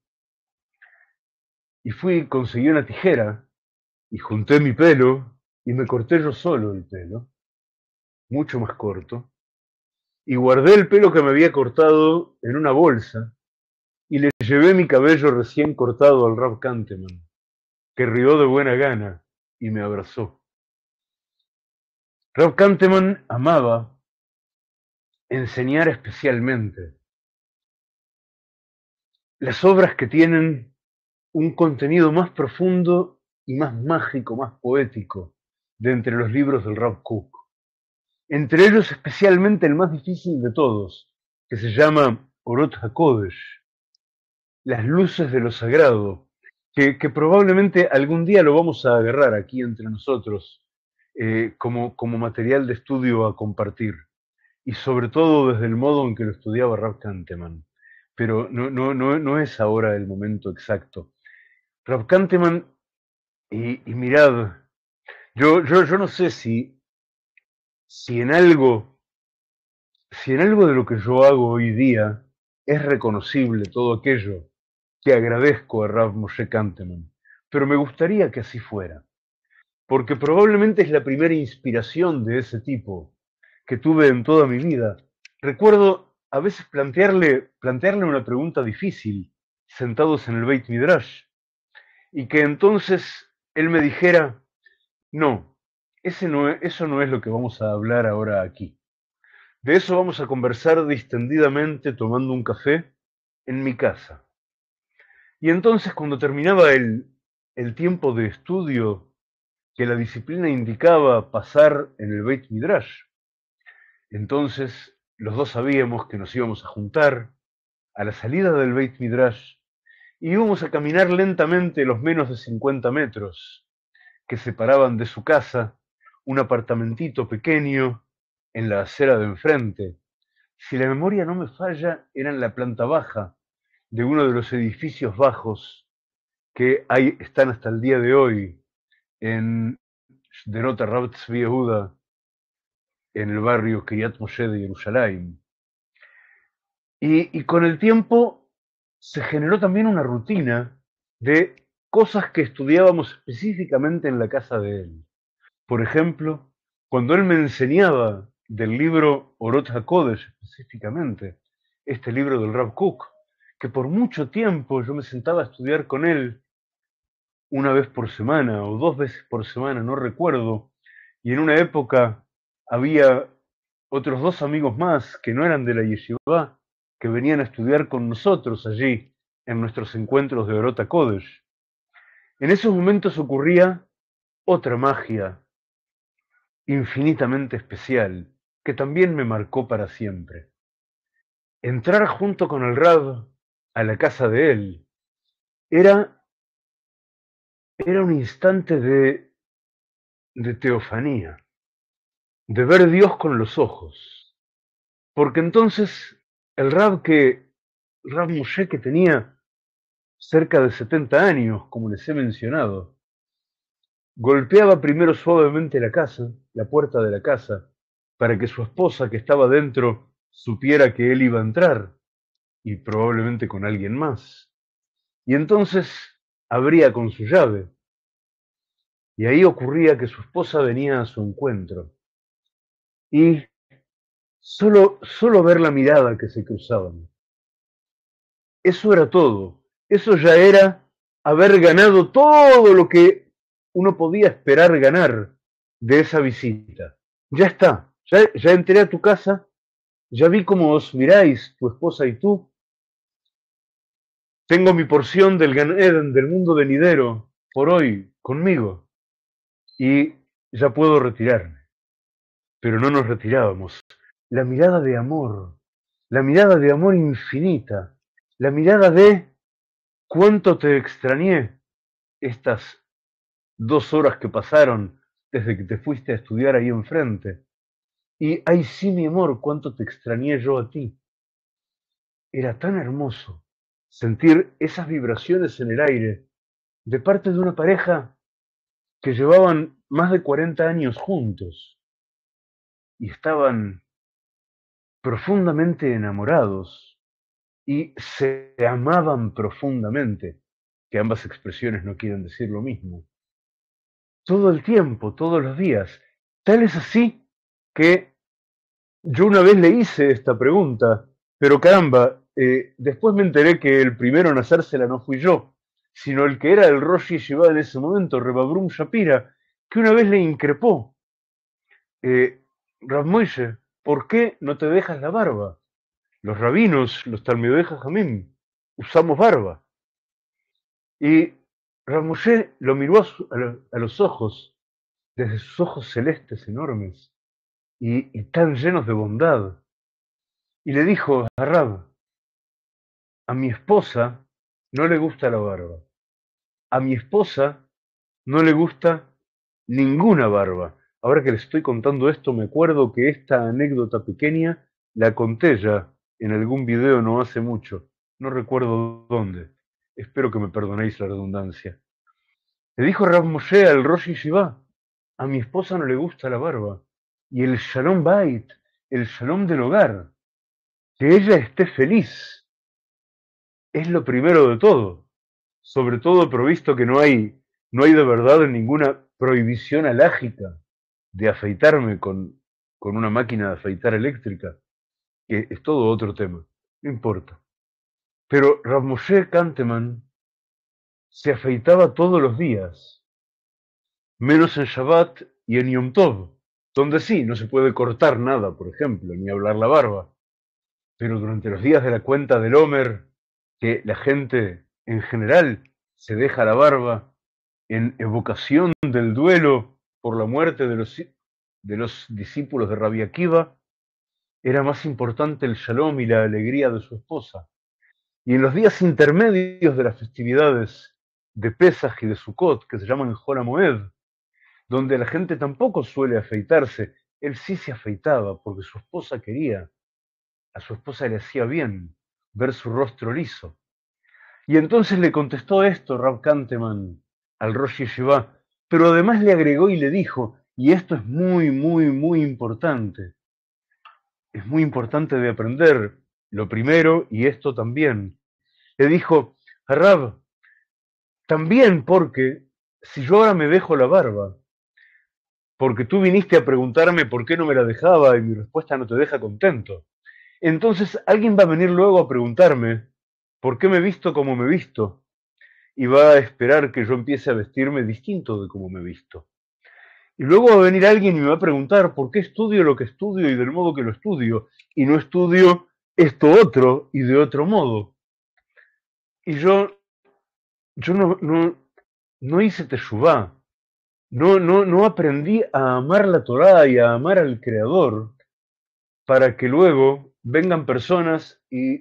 Y fui, conseguí una tijera, y junté mi pelo, y me corté yo solo el pelo, mucho más corto, y guardé el pelo que me había cortado en una bolsa, y le llevé mi cabello recién cortado al Rav Kanteman, que rió de buena gana y me abrazó. Rav Kanteman amaba enseñar especialmente las obras que tienen un contenido más profundo y más mágico, más poético, de entre los libros del Rav Kook. Entre ellos especialmente el más difícil de todos, que se llama Orot HaKodesh, las luces de lo sagrado, que, que probablemente algún día lo vamos a agarrar aquí entre nosotros eh, como, como material de estudio a compartir, y sobre todo desde el modo en que lo estudiaba Rav Kanteman. Pero no, no, no, no es ahora el momento exacto. Rav Kanteman, y, y mirad, yo, yo, yo no sé si, si en algo, si en algo de lo que yo hago hoy día es reconocible todo aquello que agradezco a Rav Moshe Kanteman, pero me gustaría que así fuera, porque probablemente es la primera inspiración de ese tipo que tuve en toda mi vida. Recuerdo a veces plantearle, plantearle una pregunta difícil, sentados en el Beit Midrash, y que entonces él me dijera, no, ese no es- eso no es lo que vamos a hablar ahora aquí. De eso vamos a conversar distendidamente tomando un café en mi casa. Y entonces cuando terminaba el, el tiempo de estudio que la disciplina indicaba pasar en el Beit Midrash, entonces los dos sabíamos que nos íbamos a juntar a la salida del Beit Midrash y íbamos a caminar lentamente los menos de cincuenta metros que separaban de su casa un apartamentito pequeño en la acera de enfrente. Si la memoria no me falla, era en la planta baja de uno de los edificios bajos que hay, están hasta el día de hoy en Sderot Rav Tzvi Yehuda, en el barrio Kiryat Moshe de Jerusalén. Y, y con el tiempo se generó también una rutina de cosas que estudiábamos específicamente en la casa de él. Por ejemplo, cuando él me enseñaba del libro Orot HaKodesh específicamente, este libro del Rav Kook, que por mucho tiempo yo me sentaba a estudiar con él una vez por semana o dos veces por semana, no recuerdo, y en una época había otros dos amigos más que no eran de la yeshiva, que venían a estudiar con nosotros allí en nuestros encuentros de Orot HaKodesh. En esos momentos ocurría otra magia infinitamente especial que también me marcó para siempre. Entrar junto con el Rab a la casa de él era, era un instante de, de teofanía, de ver Dios con los ojos. Porque entonces el Rab que, Rab Moshe que tenía cerca de setenta años, como les he mencionado, golpeaba primero suavemente la casa, la puerta de la casa, para que su esposa que estaba dentro supiera que él iba a entrar, y probablemente con alguien más. Y entonces abría con su llave, y ahí ocurría que su esposa venía a su encuentro, y solo, solo ver la mirada que se cruzaban. Eso era todo. Eso ya era haber ganado todo lo que uno podía esperar ganar de esa visita. Ya está, ya, ya entré a tu casa, ya vi cómo os miráis, tu esposa y tú. Tengo mi porción del Gan Eden, del mundo venidero, por hoy, conmigo, y ya puedo retirarme. Pero no nos retirábamos. La mirada de amor, la mirada de amor infinita, la mirada de cuánto te extrañé estas dos horas que pasaron desde que te fuiste a estudiar ahí enfrente. Y ay sí, mi amor, cuánto te extrañé yo a ti. Era tan hermoso sentir esas vibraciones en el aire de parte de una pareja que llevaban más de cuarenta años juntos y estaban profundamente enamorados y se amaban profundamente, que ambas expresiones no quieren decir lo mismo, todo el tiempo, todos los días. Tal es así que yo una vez le hice esta pregunta, pero caramba, eh, después me enteré que el primero en hacérsela no fui yo, sino el que era el Rosh Yeshiva en ese momento, Rebabrum Shapira, que una vez le increpó, eh, Rav Moshe, ¿por qué no te dejas la barba? Los rabinos, los Talmidei Jajamim, usamos barba. Y Rav Moshe lo miró a, su- a lo- a los ojos, desde sus ojos celestes enormes y, y tan llenos de bondad, y le dijo a Rab, a mi esposa no le gusta la barba, a mi esposa no le gusta ninguna barba. Ahora que le estoy contando esto, me acuerdo que esta anécdota pequeña la conté ya en algún video no hace mucho. No recuerdo dónde. Espero que me perdonéis la redundancia. Le dijo Rav Moshe al Rosh Yeshiva, a mi esposa no le gusta la barba. Y el Shalom Bait, el Shalom del hogar, que ella esté feliz, es lo primero de todo. Sobre todo provisto que no hay, no hay de verdad ninguna prohibición alágica de afeitarme con, con una máquina de afeitar eléctrica, que es todo otro tema, no importa. Pero Rav Moshe Kanteman se afeitaba todos los días, menos en Shabbat y en Yom Tov, donde sí, no se puede cortar nada, por ejemplo, ni hablar la barba. Pero durante los días de la cuenta del Homer, que la gente en general se deja la barba en evocación del duelo por la muerte de los, de los discípulos de Rabbi Akiva, era más importante el shalom y la alegría de su esposa. Y en los días intermedios de las festividades de Pesach y de Sukkot, que se llaman Hol HaMoed, donde la gente tampoco suele afeitarse, él sí se afeitaba porque su esposa quería, a su esposa le hacía bien ver su rostro liso. Y entonces le contestó esto Rav Kanteman al Rosh Yeshiva, pero además le agregó y le dijo, y esto es muy, muy, muy importante, es muy importante de aprender, lo primero y esto también. Le dijo, Rav, también porque si yo ahora me dejo la barba, porque tú viniste a preguntarme por qué no me la dejaba y mi respuesta no te deja contento, entonces alguien va a venir luego a preguntarme por qué me he visto como me he visto y va a esperar que yo empiece a vestirme distinto de como me he visto. Y luego va a venir alguien y me va a preguntar por qué estudio lo que estudio y del modo que lo estudio y no estudio esto otro y de otro modo. Y yo, yo no, no, no hice teshuvá, no, no, no aprendí a amar la Torá y a amar al Creador para que luego vengan personas y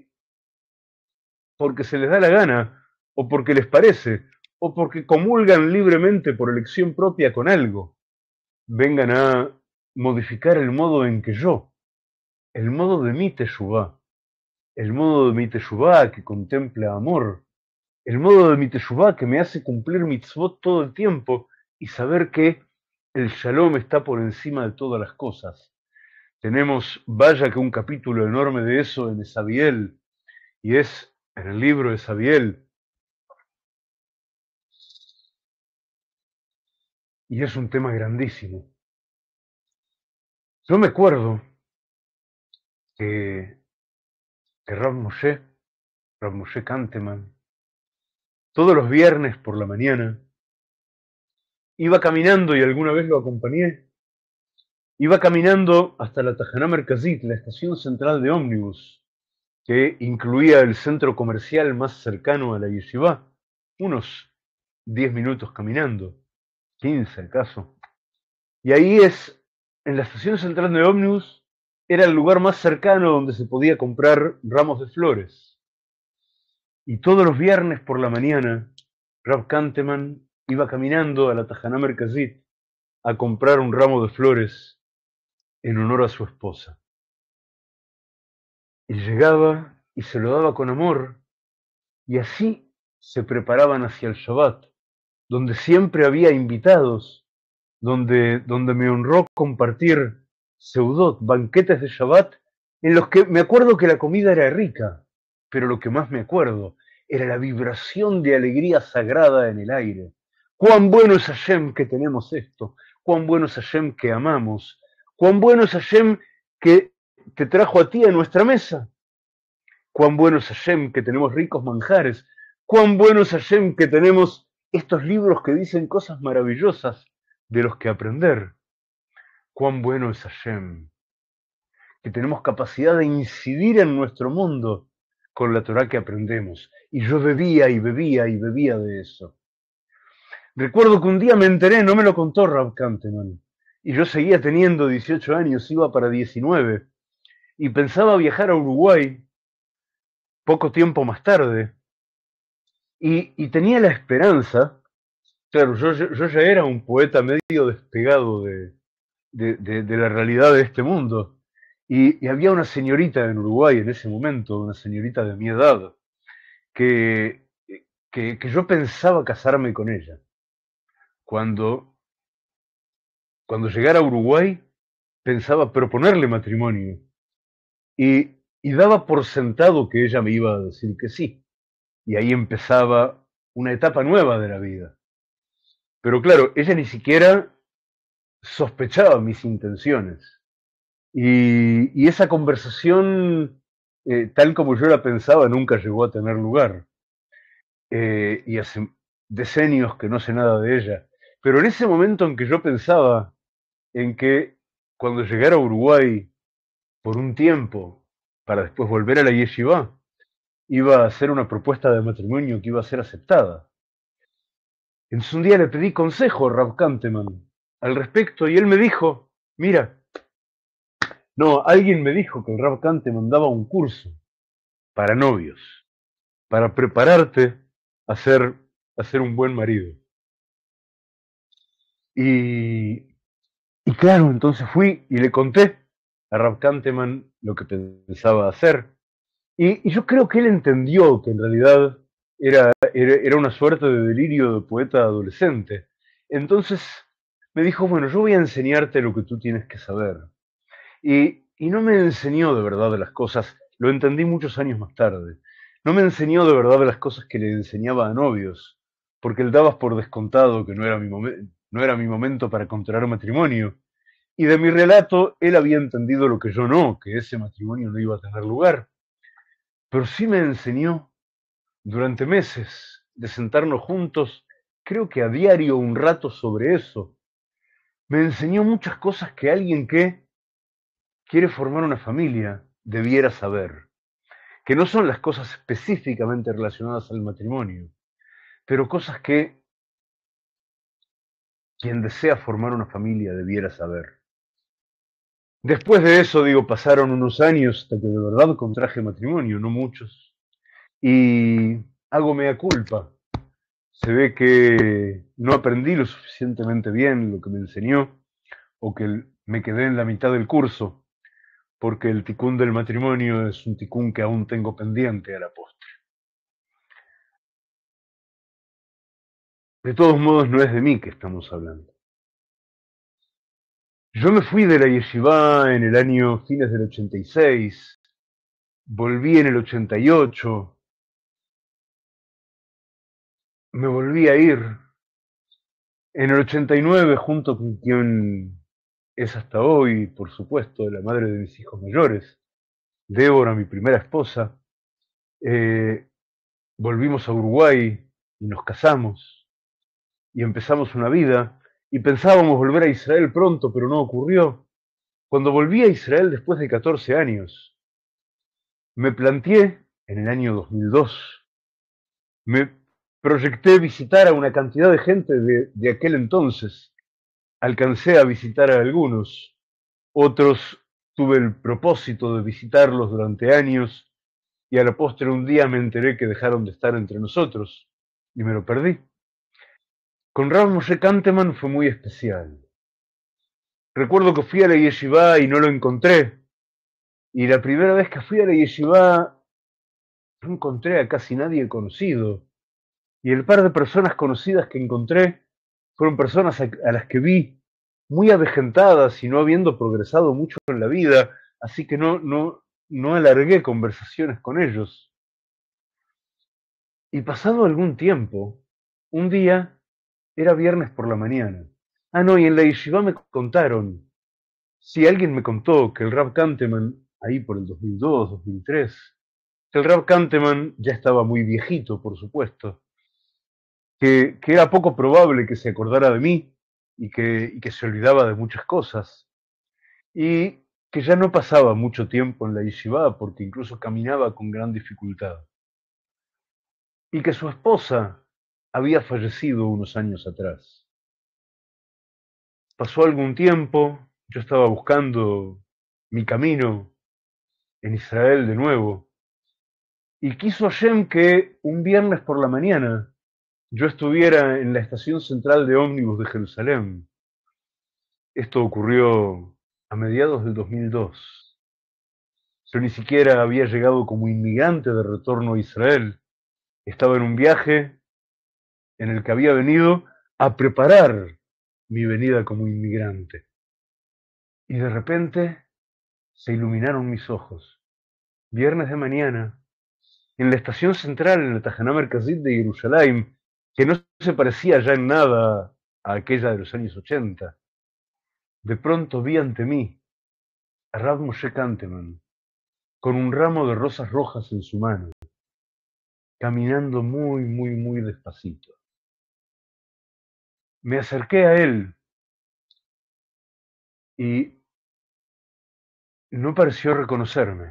porque se les da la gana, o porque les parece, o porque comulgan libremente por elección propia con algo, vengan a modificar el modo en que yo, el modo de mi teshuvá, el modo de mi teshuvá que contempla amor, el modo de mi teshuvá que me hace cumplir mitzvot todo el tiempo y saber que el shalom está por encima de todas las cosas. Tenemos, vaya que un capítulo enorme de eso en Esabiel, y es en el libro de Esabiel, y es un tema grandísimo. Yo me acuerdo que, que Rav Moshe, Rav Moshe Kanteman, todos los viernes por la mañana, iba caminando, y alguna vez lo acompañé, iba caminando hasta la Tajaná Merkazit, la estación central de ómnibus, que incluía el centro comercial más cercano a la yeshiva, unos diez minutos caminando, quince acaso. Y ahí es, en la estación central de ómnibus, era el lugar más cercano donde se podía comprar ramos de flores. Y todos los viernes por la mañana, Rav Kanteman iba caminando a la Tajaná Merkazit a comprar un ramo de flores en honor a su esposa. Y llegaba y se lo daba con amor, y así se preparaban hacia el Shabbat, donde siempre había invitados, donde, donde me honró compartir seudot, banquetes de Shabbat, en los que me acuerdo que la comida era rica, pero lo que más me acuerdo era la vibración de alegría sagrada en el aire. Cuán bueno es Hashem que tenemos esto, cuán bueno es Hashem que amamos, cuán bueno es Hashem que te trajo a ti a nuestra mesa, cuán bueno es Hashem que tenemos ricos manjares, cuán bueno es Hashem que tenemos estos libros que dicen cosas maravillosas de los que aprender, cuán bueno es Hashem que tenemos capacidad de incidir en nuestro mundo con la Torá que aprendemos. Y yo bebía y bebía y bebía de eso. Recuerdo que un día me enteré, no me lo contó Rav Kanteman, y yo seguía teniendo dieciocho años, iba para diecinueve, y pensaba viajar a Uruguay poco tiempo más tarde, Y, y tenía la esperanza, claro, yo, yo, yo ya era un poeta medio despegado de, de, de, de la realidad de este mundo. Y, y había una señorita en Uruguay en ese momento, una señorita de mi edad, que, que, que yo pensaba casarme con ella. Cuando, cuando llegara a Uruguay, pensaba proponerle matrimonio y, y daba por sentado que ella me iba a decir que sí. Y ahí empezaba una etapa nueva de la vida. Pero claro, ella ni siquiera sospechaba mis intenciones. Y, y esa conversación, eh, tal como yo la pensaba, nunca llegó a tener lugar. Eh, y hace decenios que no sé nada de ella. Pero en ese momento en que yo pensaba en que cuando llegara a Uruguay por un tiempo, para después volver a la yeshiva, iba a hacer una propuesta de matrimonio que iba a ser aceptada. Entonces un día le pedí consejo a Rav Kanteman al respecto y él me dijo, mira, no, alguien me dijo que el Rav Kanteman daba un curso para novios, para prepararte a ser, a ser un buen marido. Y, y claro, entonces fui y le conté a Rav Kanteman lo que pensaba hacer. Y, y yo creo que él entendió que en realidad era, era, era una suerte de delirio de poeta adolescente. Entonces me dijo, bueno, yo voy a enseñarte lo que tú tienes que saber. Y, y no me enseñó de verdad las cosas, lo entendí muchos años más tarde. No me enseñó de verdad las cosas que le enseñaba a novios, porque él daba por descontado que no era mi, momen- no era mi momento para contraer matrimonio. Y de mi relato, él había entendido lo que yo no, que ese matrimonio no iba a tener lugar. Pero sí me enseñó durante meses de sentarnos juntos, creo que a diario un rato sobre eso. Me enseñó muchas cosas que alguien que quiere formar una familia debiera saber, que no son las cosas específicamente relacionadas al matrimonio, pero cosas que quien desea formar una familia debiera saber. Después de eso, digo, pasaron unos años hasta que de verdad contraje matrimonio, no muchos, y hago mea culpa. Se ve que no aprendí lo suficientemente bien lo que me enseñó, o que me quedé en la mitad del curso, porque el ticún del matrimonio es un ticún que aún tengo pendiente a la postre. De todos modos, no es de mí que estamos hablando. Yo me fui de la yeshiva en el año fines del ochenta y seis, volví en el ochenta y ocho, me volví a ir en el ochenta y nueve junto con quien es hasta hoy, por supuesto, la madre de mis hijos mayores, Débora, mi primera esposa. Eh, Volvimos a Uruguay y nos casamos y empezamos una vida y pensábamos volver a Israel pronto, pero no ocurrió. Cuando volví a Israel después de catorce años, me planteé en el año dos mil dos, me proyecté visitar a una cantidad de gente de, de aquel entonces. Alcancé a visitar a algunos, otros tuve el propósito de visitarlos durante años y a la postre un día me enteré que dejaron de estar entre nosotros y me lo perdí. Con Rav Moshe Kanteman fue muy especial. Recuerdo que fui a la yeshiva y no lo encontré. Y la primera vez que fui a la yeshiva no encontré a casi nadie conocido. Y el par de personas conocidas que encontré fueron personas a, a las que vi muy avejentadas y no habiendo progresado mucho en la vida, así que no, no, no alargué conversaciones con ellos. Y pasado algún tiempo, un día, era viernes por la mañana. Ah, no, y en la yeshiva me contaron, si alguien me contó que el Rab Kanteman, ahí por el dos mil dos, dos mil tres, que el Rab Kanteman ya estaba muy viejito, por supuesto, que, que era poco probable que se acordara de mí y que, y que se olvidaba de muchas cosas, y que ya no pasaba mucho tiempo en la yeshiva porque incluso caminaba con gran dificultad, y que su esposa había fallecido unos años atrás. Pasó algún tiempo, yo estaba buscando mi camino en Israel de nuevo, Y quiso Hashem que un viernes por la mañana yo estuviera en la estación central de ómnibus de Jerusalén. Esto ocurrió a mediados del dos mil dos. Yo ni siquiera había llegado como inmigrante de retorno a Israel. Estaba en un viaje en el que había venido a preparar mi venida como inmigrante. Y de repente se iluminaron mis ojos. Viernes de mañana, en la estación central, en la Tajaná Merkazit de Jerusalén, que no se parecía ya en nada a aquella de los años ochenta, de pronto vi ante mí a Rav Moshe Kanteman, con un ramo de rosas rojas en su mano, caminando muy, muy, muy despacito. Me acerqué a él y no pareció reconocerme.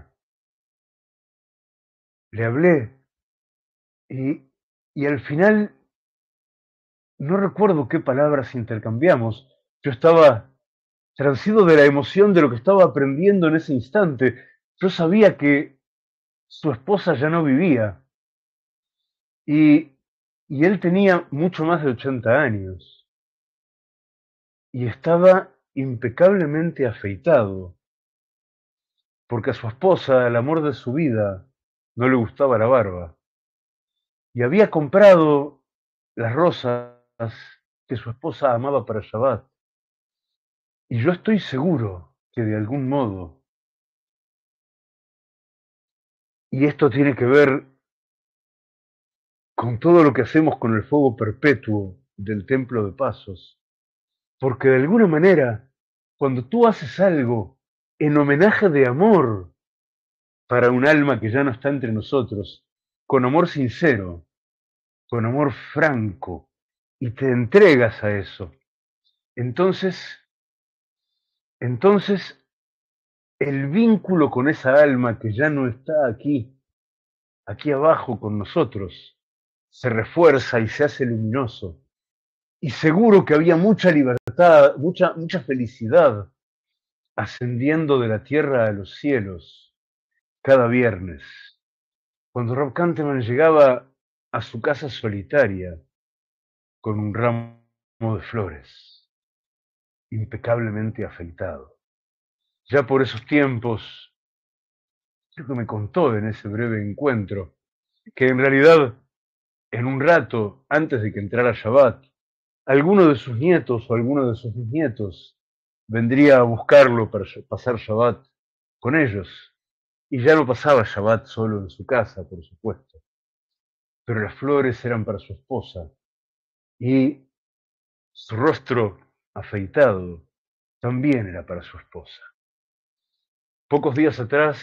Le hablé y, y al final no recuerdo qué palabras intercambiamos. Yo estaba transido de la emoción de lo que estaba aprendiendo en ese instante. Yo sabía que su esposa ya no vivía y, y él tenía mucho más de ochenta años y estaba impecablemente afeitado, porque a su esposa, el amor de su vida, no le gustaba la barba. Y había comprado las rosas que su esposa amaba para Shabbat. Y yo estoy seguro que de algún modo, y esto tiene que ver con todo lo que hacemos con el fuego perpetuo del Templo de Pasos, porque de alguna manera, cuando tú haces algo en homenaje de amor para un alma que ya no está entre nosotros, con amor sincero, con amor franco, y te entregas a eso, entonces, entonces el vínculo con esa alma que ya no está aquí, aquí abajo con nosotros, se refuerza y se hace luminoso. Y seguro que había mucha libertad, mucha, mucha felicidad ascendiendo de la tierra a los cielos cada viernes. Cuando Rob Kanteman llegaba a su casa solitaria con un ramo de flores, impecablemente afeitado. Ya por esos tiempos, creo que me contó en ese breve encuentro, que en realidad, en un rato, antes de que entrara Shabbat, alguno de sus nietos o alguno de sus bisnietos vendría a buscarlo para pasar Shabbat con ellos. Y ya no pasaba Shabbat solo en su casa, por supuesto. Pero las flores eran para su esposa y su rostro afeitado también era para su esposa. Pocos días atrás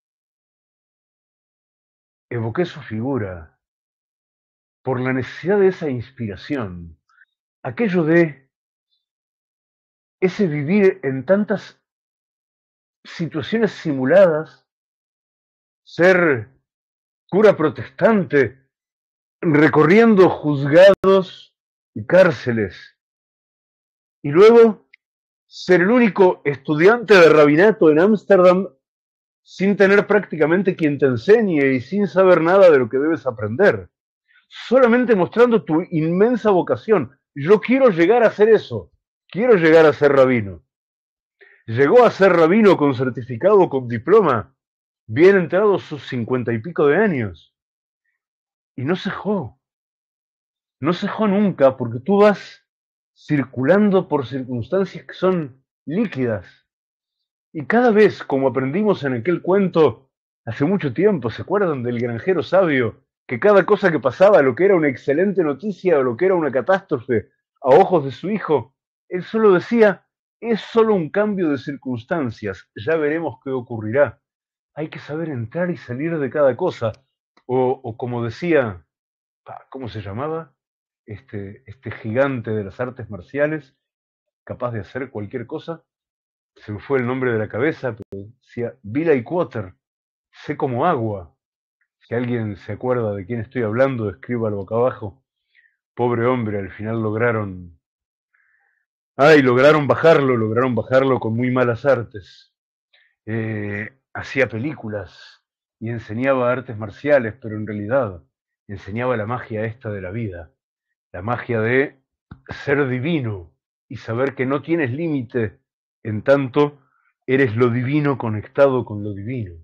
evoqué su figura por la necesidad de esa inspiración, aquello de ese vivir en tantas situaciones simuladas, ser cura protestante, recorriendo juzgados y cárceles, y luego ser el único estudiante de rabinato en Ámsterdam sin tener prácticamente quien te enseñe y sin saber nada de lo que debes aprender, solamente mostrando tu inmensa vocación. Yo quiero llegar a hacer eso, quiero llegar a ser rabino. Llegó a ser rabino con certificado, con diploma, bien entrados sus cincuenta y pico de años. Y no cejó, no cejó nunca, porque tú vas circulando por circunstancias que son líquidas. Y cada vez, como aprendimos en aquel cuento hace mucho tiempo, ¿se acuerdan del granjero sabio? Que cada cosa que pasaba, lo que era una excelente noticia o lo que era una catástrofe a ojos de su hijo, él solo decía, es solo un cambio de circunstancias, ya veremos qué ocurrirá. Hay que saber entrar y salir de cada cosa. O, o como decía, ¿cómo se llamaba? Este, este gigante de las artes marciales, capaz de hacer cualquier cosa. Se me fue el nombre de la cabeza, pero decía Billy Quater, sé como agua. Si alguien se acuerda de quién estoy hablando, escríbalo acá abajo. Pobre hombre, al final lograron... Ay, lograron bajarlo, lograron bajarlo con muy malas artes. Eh, hacía películas y enseñaba artes marciales, pero en realidad enseñaba la magia esta de la vida, la magia de ser divino y saber que no tienes límite en tanto eres lo divino conectado con lo divino.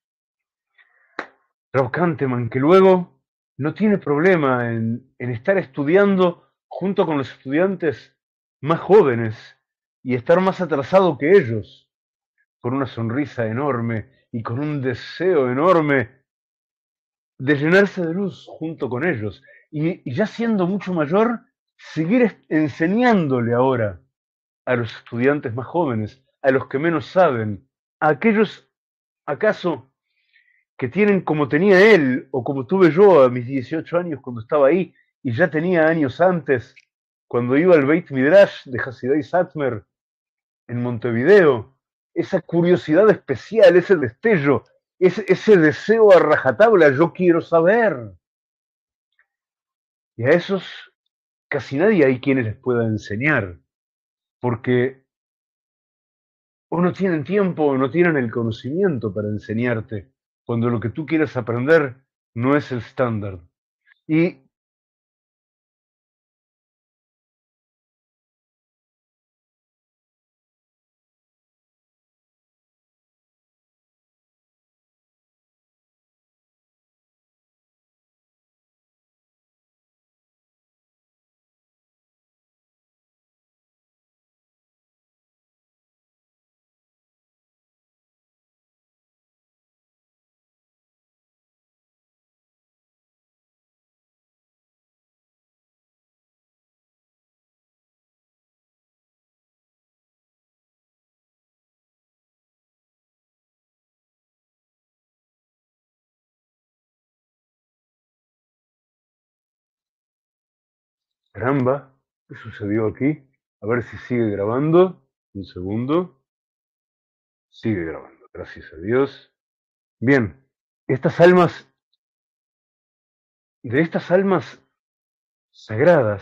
Rav Kanteman, que luego no tiene problema en, en estar estudiando junto con los estudiantes más jóvenes y estar más atrasado que ellos, con una sonrisa enorme y con un deseo enorme de llenarse de luz junto con ellos. Y, y ya siendo mucho mayor, seguir enseñándole ahora a los estudiantes más jóvenes, a los que menos saben, a aquellos, acaso, que tienen como tenía él, o como tuve yo a mis dieciocho años cuando estaba ahí, y ya tenía años antes, cuando iba al Beit Midrash de Hasidai Satmer en Montevideo, esa curiosidad especial, ese destello, ese, ese deseo a rajatabla, yo quiero saber. Y a esos casi nadie hay quienes les pueda enseñar, porque o no tienen tiempo o no tienen el conocimiento para enseñarte, cuando lo que tú quieres aprender no es el estándar. Y caramba, ¿qué sucedió aquí? A ver si sigue grabando. Un segundo. Sigue grabando, gracias a Dios. Bien, estas almas, de estas almas sagradas,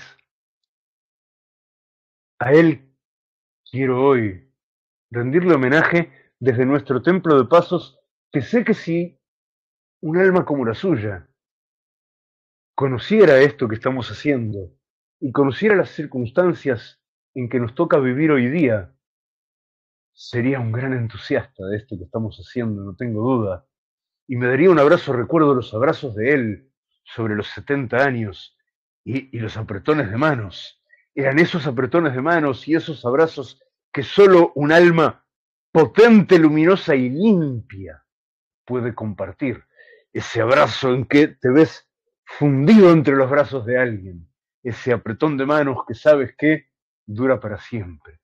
a Él quiero hoy rendirle homenaje desde nuestro templo de pasos, que sé que si un alma como la suya conociera esto que estamos haciendo y conociera las circunstancias en que nos toca vivir hoy día, sería un gran entusiasta de esto que estamos haciendo, no tengo duda. Y me daría un abrazo, recuerdo los abrazos de él sobre los setenta años y, y los apretones de manos. Eran esos apretones de manos y esos abrazos que solo un alma potente, luminosa y limpia puede compartir. Ese abrazo en que te ves fundido entre los brazos de alguien. Ese apretón de manos que sabes que dura para siempre.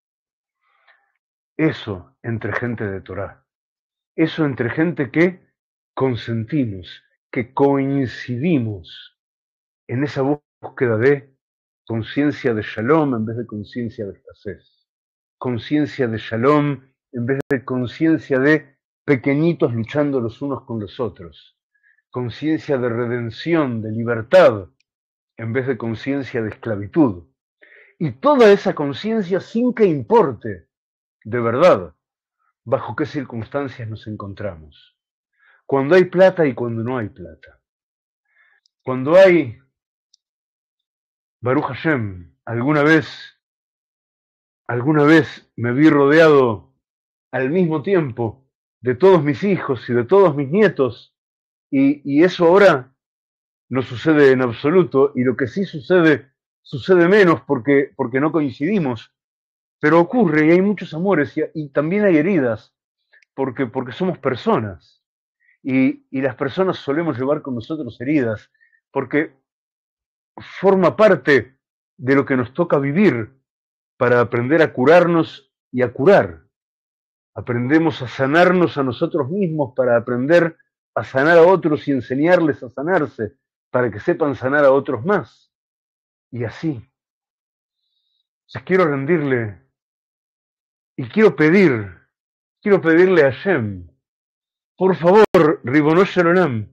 Eso entre gente de Torá. Eso entre gente que consentimos, que coincidimos en esa búsqueda de conciencia de shalom en vez de conciencia de escasez, conciencia de shalom en vez de conciencia de pequeñitos luchando los unos con los otros, conciencia de redención, de libertad, en vez de conciencia de esclavitud. Y toda esa conciencia sin que importe, de verdad, bajo qué circunstancias nos encontramos. Cuando hay plata y cuando no hay plata. Cuando hay, Baruch Hashem, alguna vez, alguna vez me vi rodeado al mismo tiempo de todos mis hijos y de todos mis nietos, y, y eso ahora no sucede en absoluto, y lo que sí sucede, sucede menos porque, porque no coincidimos, pero ocurre y hay muchos amores y, y también hay heridas, porque, porque somos personas. Y, y las personas solemos llevar con nosotros heridas, porque forma parte de lo que nos toca vivir para aprender a curarnos y a curar. Aprendemos a sanarnos a nosotros mismos para aprender a sanar a otros y enseñarles a sanarse, para que sepan sanar a otros más. Y así. Entonces quiero rendirle y quiero pedir, quiero pedirle a Hashem, por favor, Ribono Shel Olam,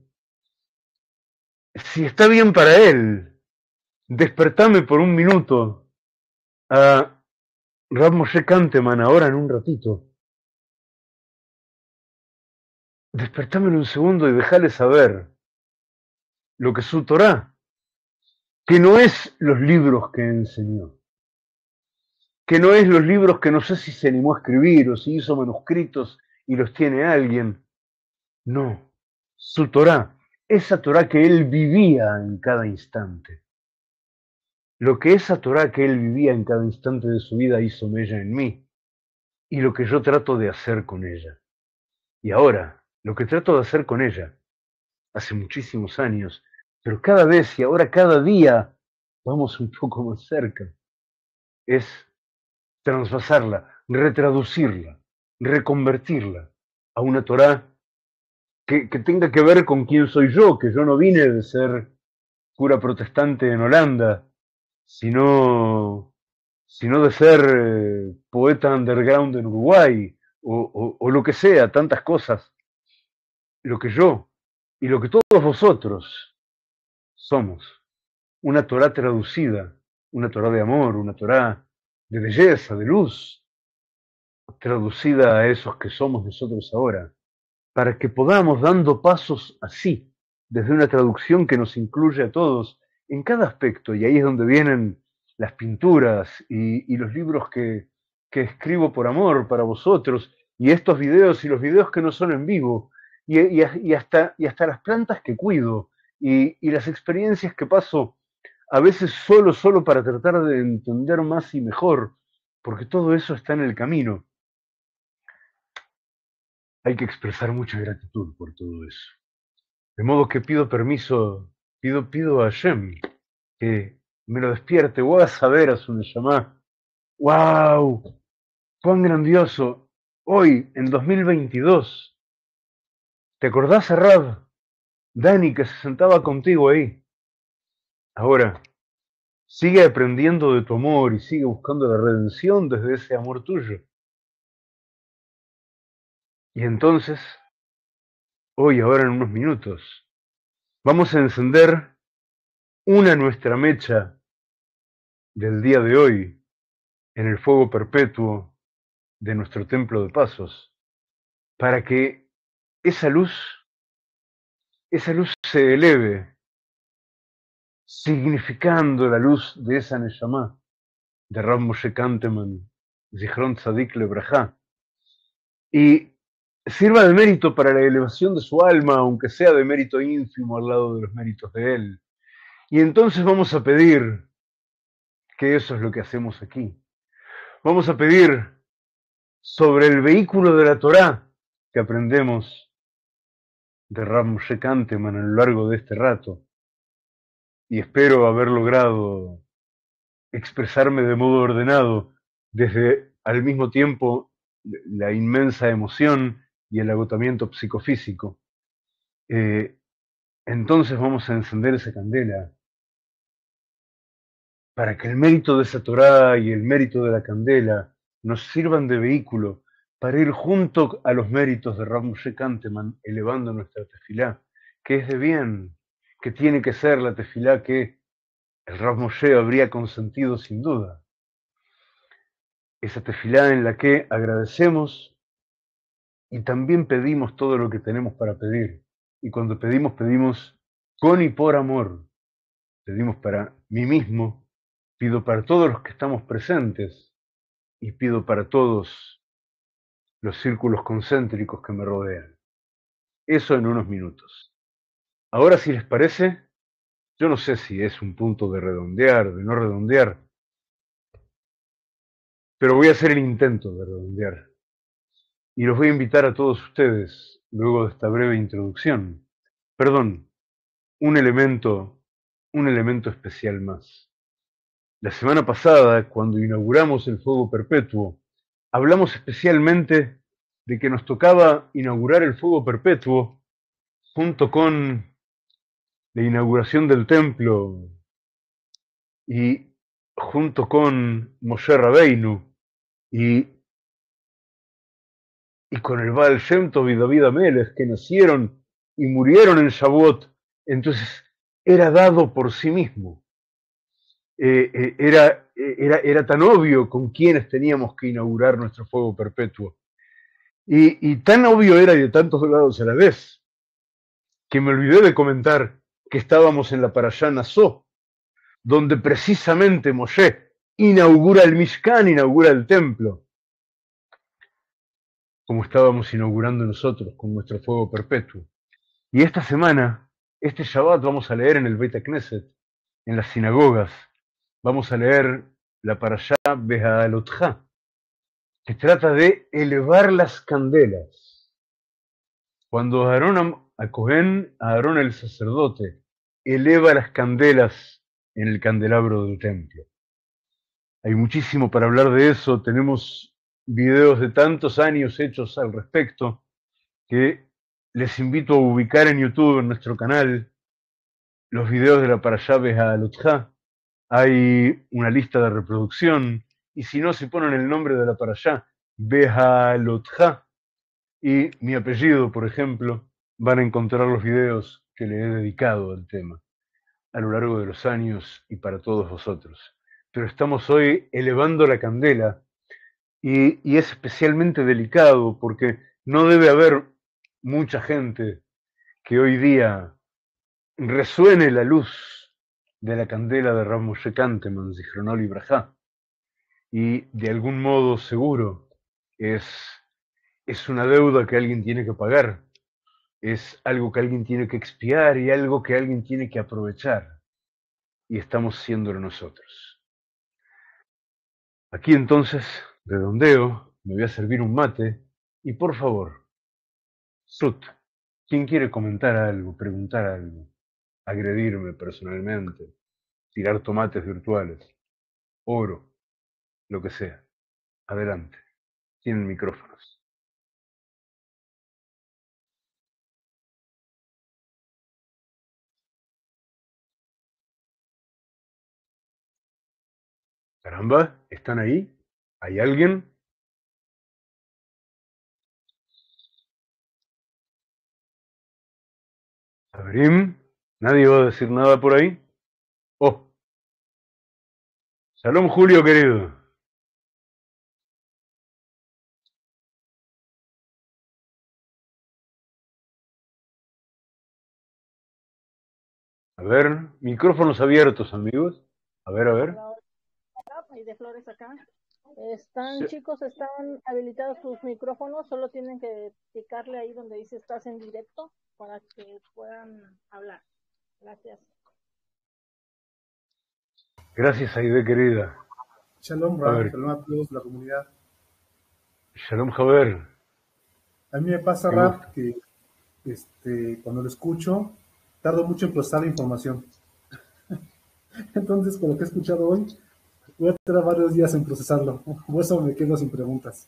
si está bien para él, despertame por un minuto a Rav Moshe Kanteman ahora en un ratito. despertámelo un segundo y dejale saber lo que es su Torá, que no es los libros que enseñó, que no es los libros que no sé si se animó a escribir o si hizo manuscritos y los tiene alguien. No, su Torá, esa Torá que él vivía en cada instante. Lo que esa Torá que él vivía en cada instante de su vida hizo mella en mí y lo que yo trato de hacer con ella. Y ahora, lo que trato de hacer con ella, hace muchísimos años, pero cada vez y ahora cada día vamos un poco más cerca, es transvasarla, retraducirla, reconvertirla a una Torá que, que tenga que ver con quién soy yo, que yo no vine de ser cura protestante en Holanda, sino, sino de ser eh, poeta underground en Uruguay, o, o, o lo que sea, tantas cosas, lo que yo y lo que todos vosotros somos, una Torá traducida, una Torá de amor, una Torá de belleza, de luz, traducida a esos que somos nosotros ahora, para que podamos, dando pasos así, desde una traducción que nos incluye a todos en cada aspecto, y ahí es donde vienen las pinturas y, y los libros que, que escribo por amor para vosotros, y estos videos y los videos que no son en vivo, y, y, y hasta, y hasta las plantas que cuido, y, y las experiencias que paso, a veces solo, solo para tratar de entender más y mejor, porque todo eso está en el camino. Hay que expresar mucha gratitud por todo eso. De modo que pido permiso, pido, pido a Hashem que me lo despierte, o haga saber a su Neshama, ¡wow! ¡Cuán grandioso! Hoy, en dos mil veintidós, ¿te acordás, Rab? Dani, que se sentaba contigo ahí. Ahora, sigue aprendiendo de tu amor y sigue buscando la redención desde ese amor tuyo. Y entonces, hoy, ahora en unos minutos, vamos a encender una nuestra mecha del día de hoy en el fuego perpetuo de nuestro templo de pasos, para que esa luz, esa luz se eleve, significando la luz de esa Neshama, de Rav Moshe Kanteman, Zichron Tzadik Lebrajá, y sirva de mérito para la elevación de su alma, aunque sea de mérito ínfimo al lado de los méritos de él. Y entonces vamos a pedir, que eso es lo que hacemos aquí, vamos a pedir sobre el vehículo de la Torá que aprendemos de Rav Moshe Kanteman a lo largo de este rato, y espero haber logrado expresarme de modo ordenado desde al mismo tiempo la inmensa emoción y el agotamiento psicofísico. Eh, entonces vamos a encender esa candela para que el mérito de esa Torá y el mérito de la candela nos sirvan de vehículo para ir junto a los méritos de Rav Moshe Kanteman elevando nuestra tefilá, que es de bien, que tiene que ser la tefilá que el Rav Moshe habría consentido sin duda. Esa tefilá en la que agradecemos y también pedimos todo lo que tenemos para pedir. Y cuando pedimos, pedimos con y por amor. Pedimos para mí mismo, pido para todos los que estamos presentes y pido para todos los círculos concéntricos que me rodean. Eso en unos minutos. Ahora, si les parece, yo no sé si es un punto de redondear, de no redondear, pero voy a hacer el intento de redondear. Y los voy a invitar a todos ustedes, luego de esta breve introducción. Perdón, un elemento, un elemento especial más. La semana pasada, cuando inauguramos el fuego perpetuo, hablamos especialmente de que nos tocaba inaugurar el fuego perpetuo junto con la inauguración del templo y junto con Moshe Rabbeinu y, y con el Baal Shem Tov y David Amelech, que nacieron y murieron en Shavuot. Entonces era dado por sí mismo. Eh, eh, era, eh, era, era tan obvio con quienes teníamos que inaugurar nuestro fuego perpetuo. Y, y tan obvio era y de tantos lados a la vez, que me olvidé de comentar que estábamos en la Parashá Nassó, donde precisamente Moshe inaugura el Mishkan, inaugura el templo, como estábamos inaugurando nosotros con nuestro fuego perpetuo. Y esta semana, este Shabbat, vamos a leer en el Beit Knesset, en las sinagogas, vamos a leer la Parashá Beha'alotja, que trata de elevar las candelas. Cuando Aarón a Cohen, Aarón el sacerdote, eleva las candelas en el candelabro del templo. Hay muchísimo para hablar de eso, tenemos videos de tantos años hechos al respecto, que les invito a ubicar en YouTube, en nuestro canal, los videos de la Parashá Beha'alotja. Hay una lista de reproducción, y si no, si ponen el nombre de la Parashá, Beha'alotja, y mi apellido, por ejemplo, van a encontrar los videos que le he dedicado al tema a lo largo de los años y para todos vosotros. Pero estamos hoy elevando la candela y, y es especialmente delicado porque no debe haber mucha gente que hoy día resuene la luz de la candela de Rav Moshe Kanteman, Zichrono Libraja, y de algún modo seguro es, es una deuda que alguien tiene que pagar, es algo que alguien tiene que expiar y algo que alguien tiene que aprovechar, y estamos siéndolo nosotros. Aquí entonces, redondeo, me voy a servir un mate, y por favor, Sut, ¿quién quiere comentar algo, preguntar algo, agredirme personalmente, tirar tomates virtuales, oro, lo que sea? Adelante, tienen micrófonos. Caramba, ¿están ahí? ¿Hay alguien? ¿Abrim? ¿Nadie va a decir nada por ahí? Oh, Shalom Julio querido. A ver, micrófonos abiertos, amigos. A ver, a ver. Y de Flores acá. Están, sí. Chicos, están habilitados sus micrófonos, solo tienen que picarle ahí donde dice estás en directo para que puedan hablar. Gracias. Gracias, Aide, querida. Shalom, Ra, shalom a todos, la comunidad. Shalom, Javier. A mí me pasa, Ra, que este, cuando lo escucho, tardo mucho en procesar la información. Entonces, con lo que he escuchado hoy, voy a tardar varios días en procesarlo. Por eso me quedo sin preguntas.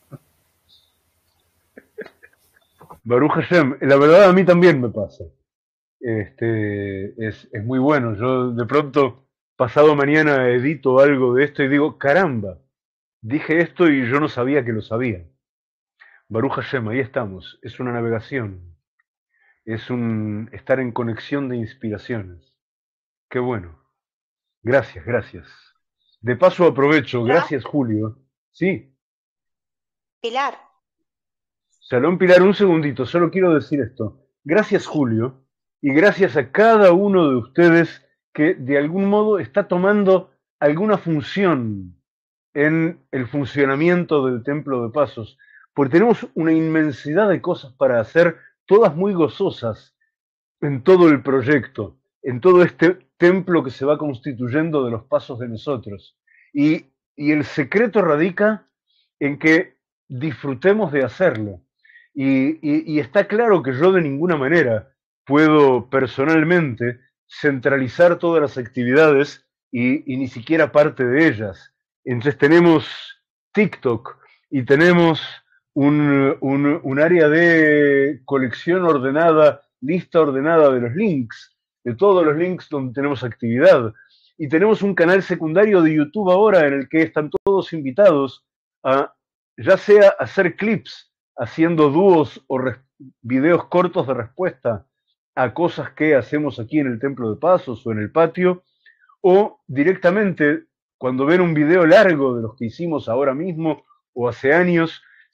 Baruch Hashem, la verdad a mí también me pasa. Este, es, es muy bueno. Yo de pronto, pasado mañana, edito algo de esto y digo, caramba, dije esto y yo no sabía que lo sabía. Baruch Hashem, ahí estamos. Es una navegación. Es un estar en conexión de inspiraciones. Qué bueno. Gracias, gracias. De paso aprovecho, gracias Julio. Sí. Pilar. Salón Pilar, un segundito, solo quiero decir esto. Gracias Julio, y gracias a cada uno de ustedes que de algún modo está tomando alguna función en el funcionamiento del Templo de Pasos, porque tenemos una inmensidad de cosas para hacer, todas muy gozosas en todo el proyecto, en todo este templo que se va constituyendo de los pasos de nosotros. Y, y el secreto radica en que disfrutemos de hacerlo. Y, y, y está claro que yo de ninguna manera puedo personalmente centralizar todas las actividades y, y ni siquiera parte de ellas. Entonces tenemos TikTok y tenemos un, un, un área de colección ordenada, lista ordenada de los links, de todos los links donde tenemos actividad. Y tenemos un canal secundario de YouTube ahora en el que están todos invitados a, ya sea hacer clips, haciendo dúos o videos cortos de respuesta a cosas que hacemos aquí en el Templo de Pasos o en el patio, o directamente, cuando ven un video largo de los que hicimos ahora mismo o hace años,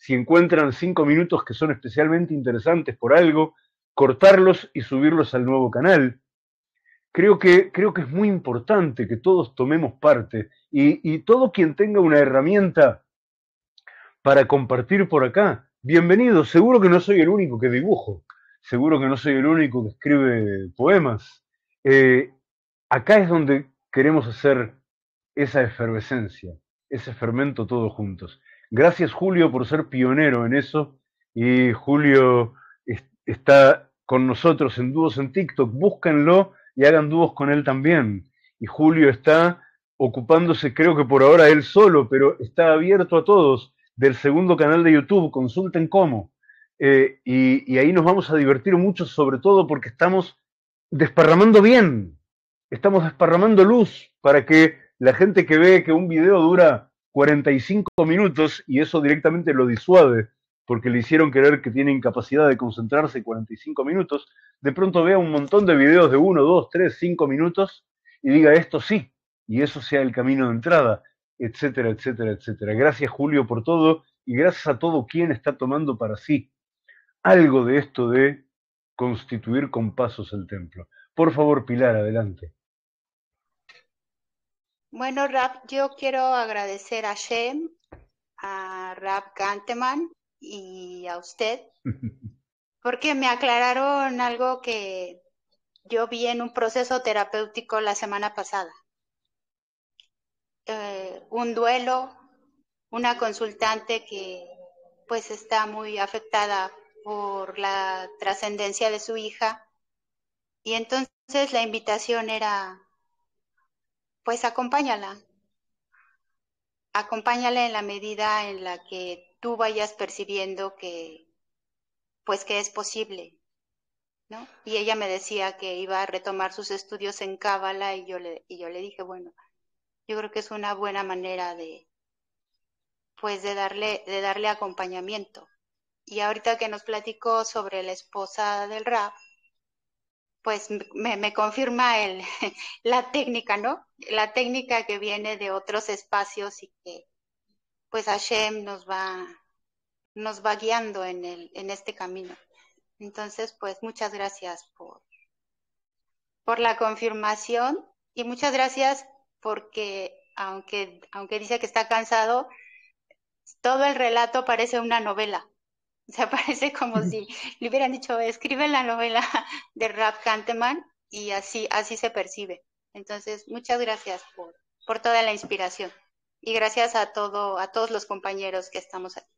si encuentran cinco minutos que son especialmente interesantes por algo, cortarlos y subirlos al nuevo canal. Creo que, creo que es muy importante que todos tomemos parte y, y todo quien tenga una herramienta para compartir por acá, bienvenido. Seguro que no soy el único que dibujo, seguro que no soy el único que escribe poemas. Eh, acá es donde queremos hacer esa efervescencia, ese fermento todos juntos. Gracias, Julio, por ser pionero en eso. Y Julio es, está con nosotros en dúos en TikTok. Búsquenlo y hagan dúos con él también. Y Julio está ocupándose, creo que por ahora él solo, pero está abierto a todos, del segundo canal de YouTube. Consulten cómo. Eh, y, y ahí nos vamos a divertir mucho, sobre todo porque estamos desparramando bien. Estamos desparramando luz para que la gente que ve que un video dura cuarenta y cinco minutos y eso directamente lo disuade porque le hicieron creer que tiene incapacidad de concentrarse cuarenta y cinco minutos, de pronto vea un montón de videos de uno, dos, tres, cinco minutos y diga esto sí, y eso sea el camino de entrada, etcétera, etcétera, etcétera. Gracias, Julio, por todo y gracias a todo quien está tomando para sí algo de esto de constituir con pasos el templo. Por favor, Pilar, adelante. Bueno, Rap, yo quiero agradecer a Shem, a Rap Ganteman y a usted, porque me aclararon algo que yo vi en un proceso terapéutico la semana pasada. Eh, un duelo, una consultante que pues está muy afectada por la trascendencia de su hija, y entonces la invitación era, pues acompáñala, acompáñala en la medida en la que tú vayas percibiendo que, pues que es posible, ¿no? Y ella me decía que iba a retomar sus estudios en Cábala y yo le, y yo le dije, bueno, yo creo que es una buena manera de, pues de darle, de darle acompañamiento. Y ahorita que nos platicó sobre la esposa del Rap, pues me, me confirma el, la técnica, ¿no? La técnica que viene de otros espacios y que pues Hashem nos va, nos va guiando en, el, en este camino. Entonces, pues muchas gracias por, por la confirmación y muchas gracias porque aunque, aunque dice que está cansado, todo el relato parece una novela. O sea, parece como si le hubieran dicho, escribe la novela de Rap Ganteman y así, así se percibe. Entonces, muchas gracias por, por toda la inspiración y gracias a todo, a todos los compañeros que estamos aquí.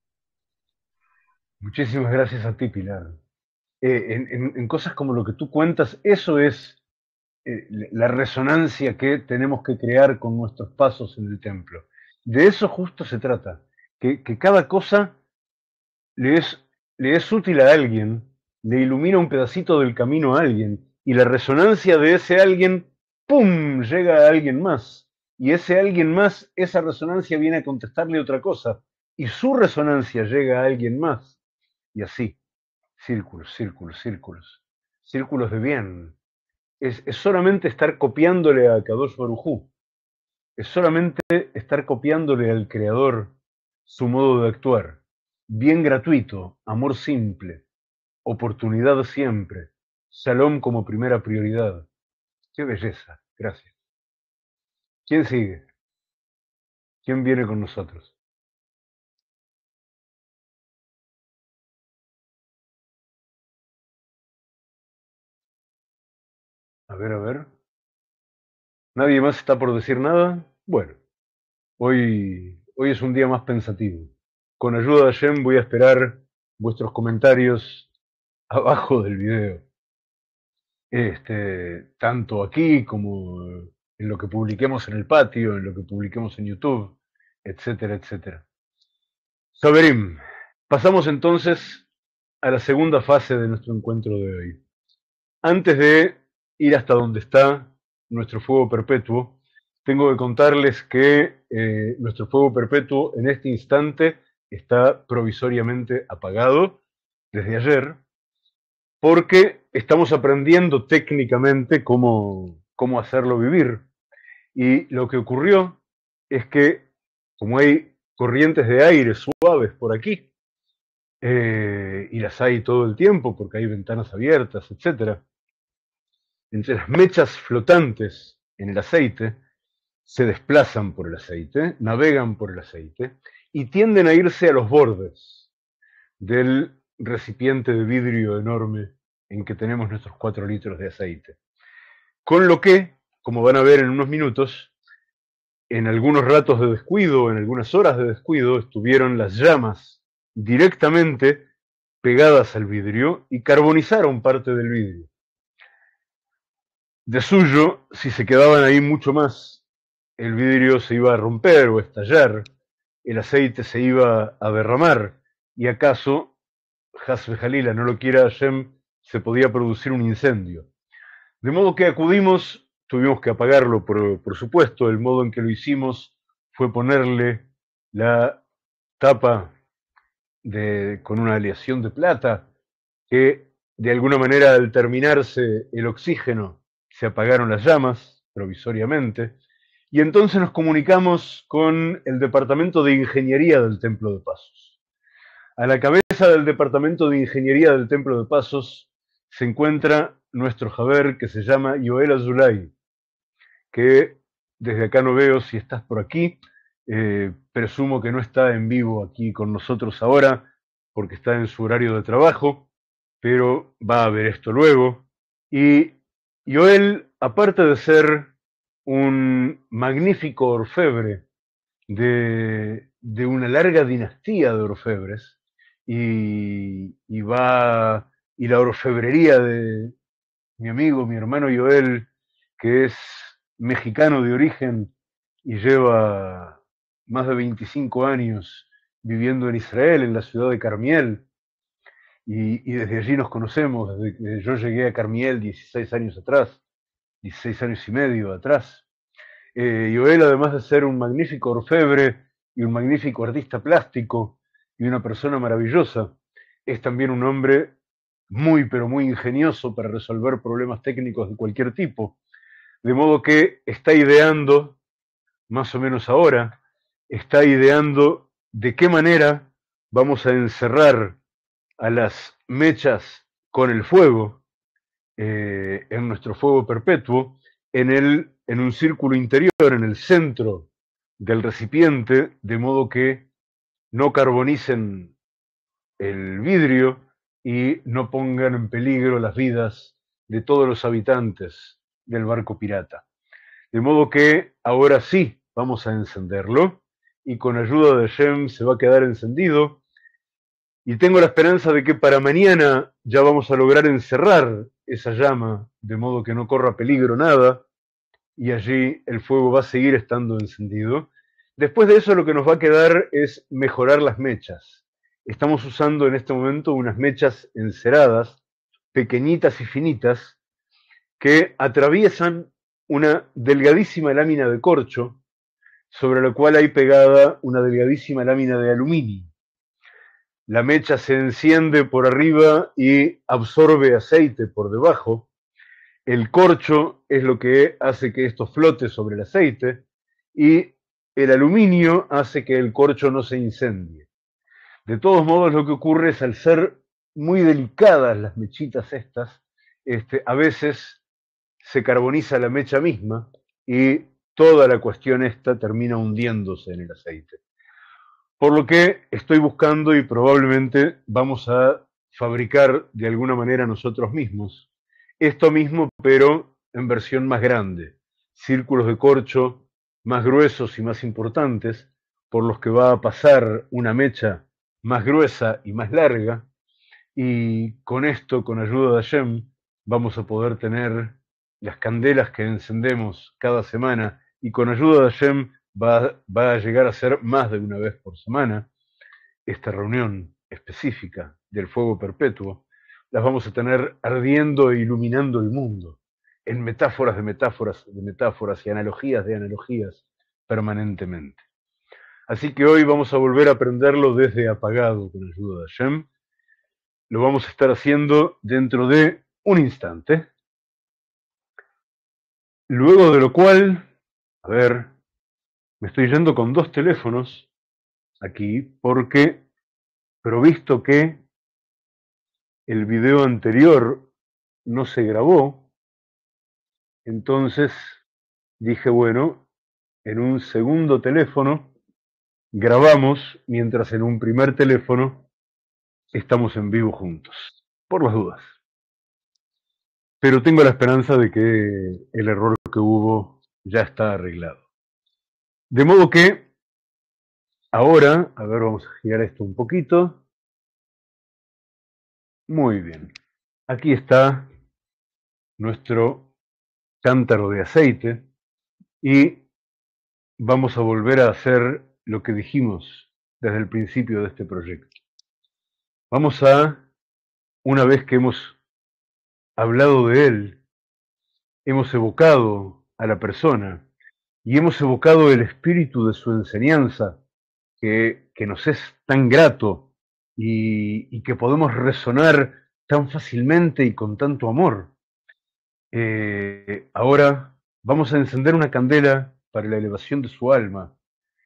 Muchísimas gracias a ti, Pilar. Eh, en, en, en cosas como lo que tú cuentas, eso es eh, la resonancia que tenemos que crear con nuestros pasos en el templo. De eso justo se trata, que, que cada cosa le es, le es útil a alguien, le ilumina un pedacito del camino a alguien, y la resonancia de ese alguien, ¡pum!, llega a alguien más. Y ese alguien más, esa resonancia viene a contestarle otra cosa, y su resonancia llega a alguien más. Y así, círculos, círculos, círculos, círculos de bien. Es, es solamente estar copiándole a Kadosh Baruj Hu, es solamente estar copiándole al Creador su modo de actuar. Bien gratuito, amor simple, oportunidad siempre, Shalom como primera prioridad. ¡Qué belleza! Gracias. ¿Quién sigue? ¿Quién viene con nosotros? A ver, a ver. ¿Nadie más está por decir nada? Bueno, hoy, hoy es un día más pensativo. Con ayuda de Hashem voy a esperar vuestros comentarios abajo del video. Este, tanto aquí como en lo que publiquemos en el patio, en lo que publiquemos en YouTube, etcétera, etcétera. Saberim, pasamos entonces a la segunda fase de nuestro encuentro de hoy. Antes de ir hasta donde está nuestro fuego perpetuo, tengo que contarles que eh, nuestro fuego perpetuo en este instante está provisoriamente apagado desde ayer, porque estamos aprendiendo técnicamente cómo, cómo hacerlo vivir. Y lo que ocurrió es que, como hay corrientes de aire suaves por aquí, eh, y las hay todo el tiempo porque hay ventanas abiertas, etcétera. Entre las mechas flotantes en el aceite, se desplazan por el aceite, navegan por el aceite y tienden a irse a los bordes del recipiente de vidrio enorme en que tenemos nuestros cuatro litros de aceite. Con lo que, como van a ver en unos minutos, en algunos ratos de descuido, en algunas horas de descuido, estuvieron las llamas directamente pegadas al vidrio y carbonizaron parte del vidrio. De suyo, si se quedaban ahí mucho más, el vidrio se iba a romper o a estallar, el aceite se iba a derramar, y acaso, Hasbe Jalila, no lo quiera Hashem, se podía producir un incendio. De modo que acudimos, tuvimos que apagarlo, por, por supuesto. El modo en que lo hicimos fue ponerle la tapa de, con una aleación de plata, que de alguna manera al terminarse el oxígeno se apagaron las llamas provisoriamente, y entonces nos comunicamos con el departamento de ingeniería del Templo de Pasos. A la cabeza del departamento de ingeniería del Templo de Pasos se encuentra nuestro Jaber, que se llama Yoel Azulay, que desde acá no veo si estás por aquí, eh, presumo que no está en vivo aquí con nosotros ahora, porque está en su horario de trabajo, pero va a ver esto luego. Y Yoel, aparte de ser un magnífico orfebre de, de una larga dinastía de orfebres, y, y va y la orfebrería de mi amigo, mi hermano Yoel, que es mexicano de origen y lleva más de veinticinco años viviendo en Israel, en la ciudad de Carmiel, y, y desde allí nos conocemos, desde que yo llegué a Carmiel dieciséis años atrás, dieciséis años y medio atrás. Eh, Yoel, además de ser un magnífico orfebre y un magnífico artista plástico y una persona maravillosa, es también un hombre muy, pero muy ingenioso para resolver problemas técnicos de cualquier tipo. De modo que está ideando, más o menos ahora, está ideando de qué manera vamos a encerrar a las mechas con el fuego, eh, en nuestro fuego perpetuo, en, el, en un círculo interior, en el centro del recipiente, de modo que no carbonicen el vidrio y no pongan en peligro las vidas de todos los habitantes del barco pirata. De modo que ahora sí vamos a encenderlo, y con ayuda de Hashem se va a quedar encendido, y tengo la esperanza de que para mañana ya vamos a lograr encerrar esa llama, de modo que no corra peligro nada, y allí el fuego va a seguir estando encendido. Después de eso lo que nos va a quedar es mejorar las mechas. Estamos usando en este momento unas mechas enceradas, pequeñitas y finitas, que atraviesan una delgadísima lámina de corcho, sobre la cual hay pegada una delgadísima lámina de aluminio. La mecha se enciende por arriba y absorbe aceite por debajo. El corcho es lo que hace que esto flote sobre el aceite, y el aluminio hace que el corcho no se incendie. De todos modos, lo que ocurre es, al ser muy delicadas las mechitas estas, este, a veces se carboniza la mecha misma y toda la cuestión esta termina hundiéndose en el aceite. Por lo que estoy buscando, y probablemente vamos a fabricar de alguna manera nosotros mismos, esto mismo pero en versión más grande, círculos de corcho más gruesos y más importantes, por los que va a pasar una mecha más gruesa y más larga, y con esto, con ayuda de Hashem, vamos a poder tener las candelas que encendemos cada semana, y con ayuda de Hashem va, va a llegar a ser más de una vez por semana, esta reunión específica del fuego perpetuo, las vamos a tener ardiendo e iluminando el mundo, en metáforas de metáforas de metáforas y analogías de analogías permanentemente. Así que hoy vamos a volver a aprenderlo desde apagado con ayuda de Hashem. Lo vamos a estar haciendo dentro de un instante. Luego de lo cual, a ver, me estoy yendo con dos teléfonos, aquí porque, provisto que el video anterior no se grabó, entonces dije, bueno, en un segundo teléfono grabamos mientras en un primer teléfono estamos en vivo juntos, por las dudas. Pero tengo la esperanza de que el error que hubo ya está arreglado. De modo que ahora, a ver, vamos a girar esto un poquito. Muy bien. Aquí está nuestro cántaro de aceite y vamos a volver a hacer lo que dijimos desde el principio de este proyecto. Vamos a, una vez que hemos hablado de él, hemos evocado a la persona y hemos evocado el espíritu de su enseñanza, que, que nos es tan grato y, y que podemos resonar tan fácilmente y con tanto amor. Eh, ahora vamos a encender una candela para la elevación de su alma,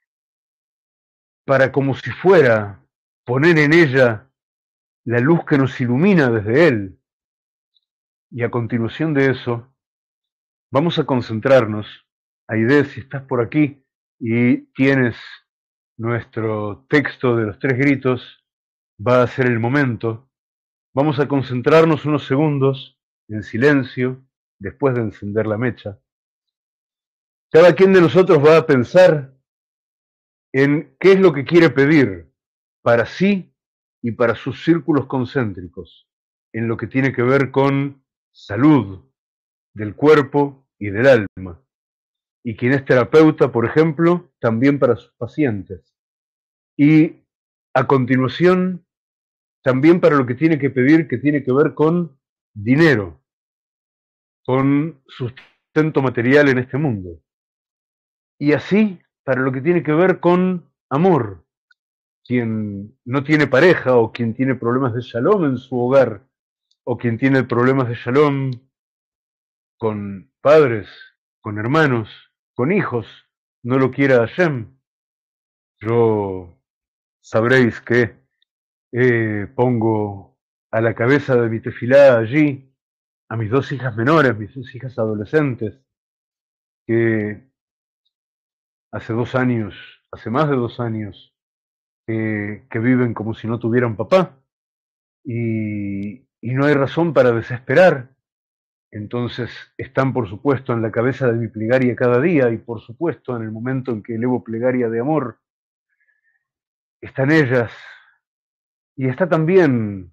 para como si fuera poner en ella la luz que nos ilumina desde él. Y a continuación de eso, vamos a concentrarnos. Aide, si estás por aquí y tienes nuestro texto de los tres gritos, va a ser el momento. Vamos a concentrarnos unos segundos en silencio, después de encender la mecha. Cada quien de nosotros va a pensar en qué es lo que quiere pedir para sí y para sus círculos concéntricos, en lo que tiene que ver con salud del cuerpo y del alma. Y quien es terapeuta, por ejemplo, también para sus pacientes. Y a continuación, también para lo que tiene que pedir, que tiene que ver con dinero, con sustento material en este mundo. Y así, para lo que tiene que ver con amor. Quien no tiene pareja o quien tiene problemas de shalom en su hogar, o quien tiene problemas de shalom con padres, con hermanos, con hijos, no lo quiera Hashem. Yo sabréis que eh, pongo a la cabeza de mi tefilá allí a mis dos hijas menores, mis dos hijas adolescentes, que hace dos años, hace más de dos años, eh, que viven como si no tuvieran papá, y, y no hay razón para desesperar. Entonces están, por supuesto, en la cabeza de mi plegaria cada día, y por supuesto, en el momento en que elevo plegaria de amor, están ellas, y está también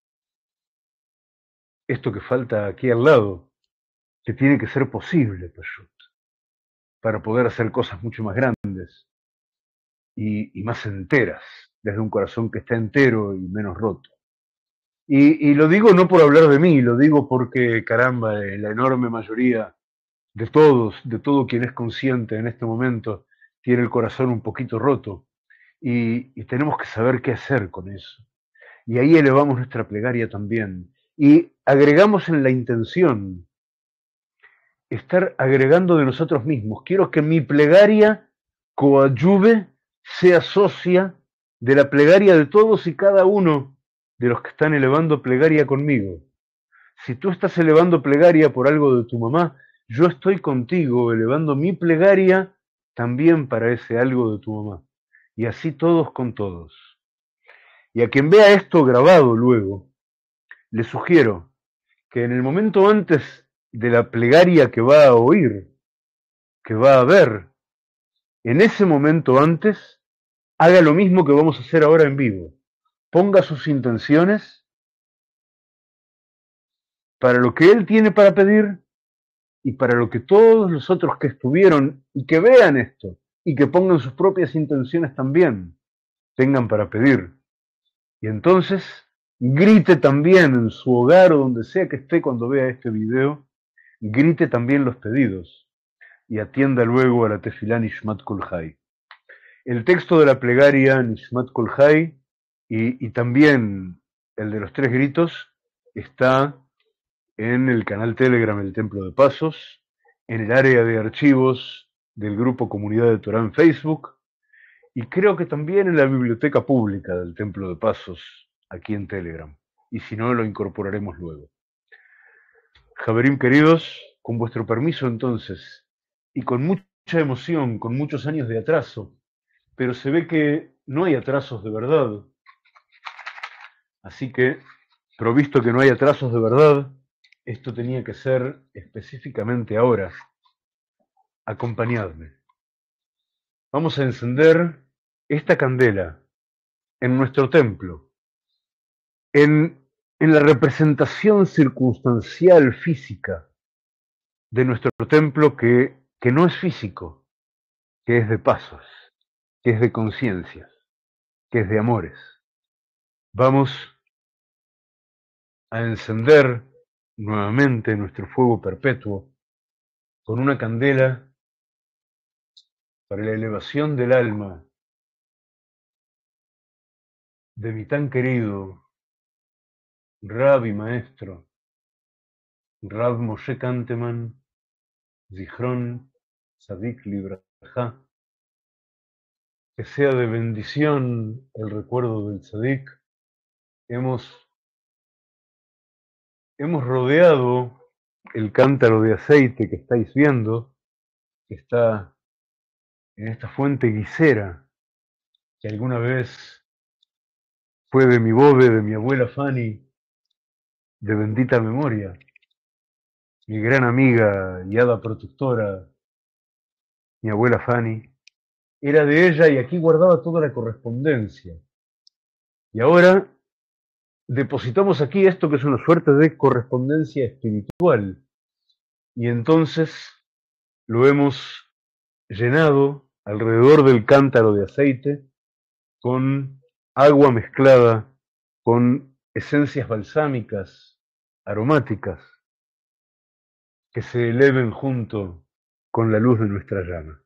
esto que falta aquí al lado, que tiene que ser posible, Pashut, para poder hacer cosas mucho más grandes y, y más enteras, desde un corazón que está entero y menos roto. Y, y lo digo no por hablar de mí, lo digo porque, caramba, la enorme mayoría de todos, de todo quien es consciente en este momento, tiene el corazón un poquito roto. Y, y tenemos que saber qué hacer con eso. Y ahí elevamos nuestra plegaria también. Y agregamos en la intención, estar agregando de nosotros mismos. Quiero que mi plegaria coadyuve, sea socia de la plegaria de todos y cada uno de los que están elevando plegaria conmigo. Si tú estás elevando plegaria por algo de tu mamá, yo estoy contigo elevando mi plegaria también para ese algo de tu mamá. Y así todos con todos. Y a quien vea esto grabado luego, le sugiero que en el momento antes de la plegaria que va a oír, que va a ver, en ese momento antes, haga lo mismo que vamos a hacer ahora en vivo. Ponga sus intenciones para lo que él tiene para pedir y para lo que todos los otros que estuvieron y que vean esto y que pongan sus propias intenciones también, tengan para pedir. Y entonces grite también en su hogar o donde sea que esté cuando vea este video, grite también los pedidos y atienda luego a la tefilá Nishmat Kol Hay. El texto de la plegaria Nishmat Kol Hay y, y también el de los tres gritos está en el canal Telegram El Templo de Pasos, en el área de archivos del grupo Comunidad de Torah en Facebook y creo que también en la biblioteca pública del Templo de Pasos, aquí en Telegram. Y si no, lo incorporaremos luego. Javerim queridos, con vuestro permiso entonces, y con mucha emoción, con muchos años de atraso, pero se ve que no hay atrasos de verdad. Así que, provisto que no hay atrasos de verdad, esto tenía que ser específicamente ahora. Acompañadme. Vamos a encender esta candela en nuestro templo, en, en la representación circunstancial física de nuestro templo que, que no es físico, que es de pasos, que es de conciencias, que es de amores. Vamos a encender nuevamente nuestro fuego perpetuo con una candela para la elevación del alma de mi tan querido Rab y maestro, Rab Moshe Kanteman, Zichron Tzadik Libraja, que sea de bendición el recuerdo del Tzadik. Hemos, hemos rodeado el cántaro de aceite que estáis viendo, que está en esta fuente guisera, que alguna vez fue de mi bobe, de mi abuela Fanny, de bendita memoria, mi gran amiga y hada protectora, mi abuela Fanny, era de ella y aquí guardaba toda la correspondencia. Y ahora depositamos aquí esto que es una suerte de correspondencia espiritual. Y entonces lo hemos llenado alrededor del cántaro de aceite con agua mezclada con esencias balsámicas, aromáticas, que se eleven junto con la luz de nuestra llama.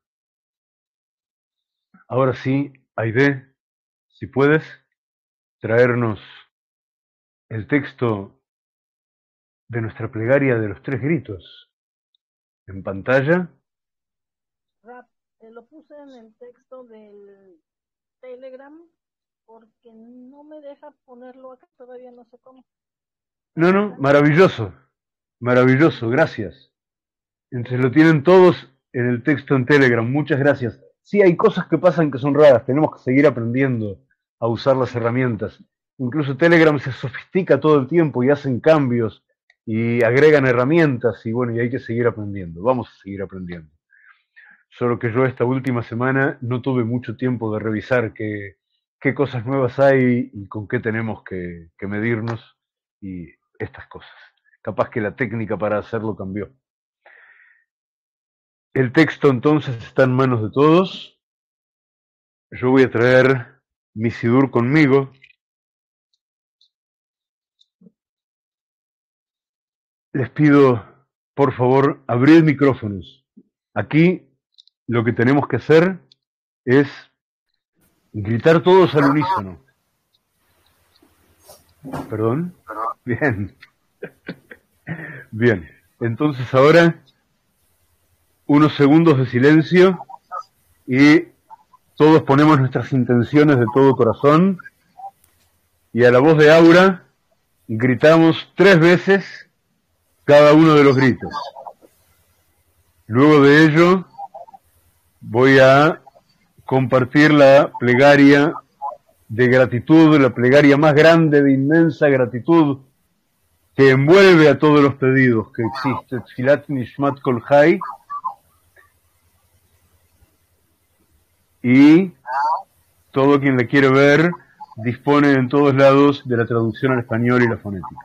Ahora sí, Aide, si puedes traernos el texto de nuestra plegaria de los tres gritos en pantalla. Rap, eh, lo puse en el texto del Telegram porque no me deja ponerlo acá, todavía no sé cómo. No, no, maravilloso, maravilloso, gracias. Entonces lo tienen todos en el texto en Telegram, muchas gracias. Sí, hay cosas que pasan que son raras, tenemos que seguir aprendiendo a usar las herramientas. Incluso Telegram se sofistica todo el tiempo y hacen cambios y agregan herramientas y bueno, y hay que seguir aprendiendo, vamos a seguir aprendiendo. Solo que yo esta última semana no tuve mucho tiempo de revisar qué, qué cosas nuevas hay y con qué tenemos que, que medirnos y estas cosas. Capaz que la técnica para hacerlo cambió. El texto entonces está en manos de todos. Yo voy a traer mi sidur conmigo. Les pido, por favor, abrir micrófonos. Aquí lo que tenemos que hacer es gritar todos al unísono. ¿Perdón? Bien. Bien. Entonces ahora unos segundos de silencio y todos ponemos nuestras intenciones de todo corazón y a la voz de Aura gritamos tres veces cada uno de los gritos. Luego de ello voy a compartir la plegaria de gratitud, la plegaria más grande de inmensa gratitud que envuelve a todos los pedidos que existe, Tfilat Nishmat Kol Chai, y todo quien la quiere ver dispone en todos lados de la traducción al español y la fonética.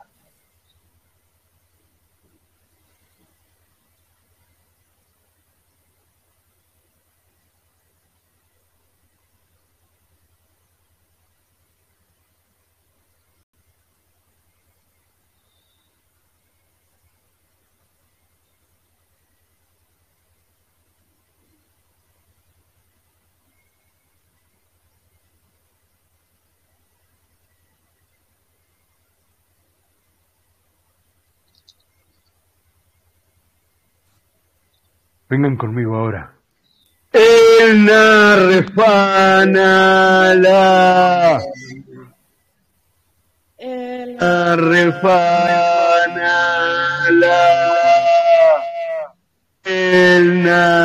Vengan conmigo ahora. ¡Eh! el narfana la El narfana la el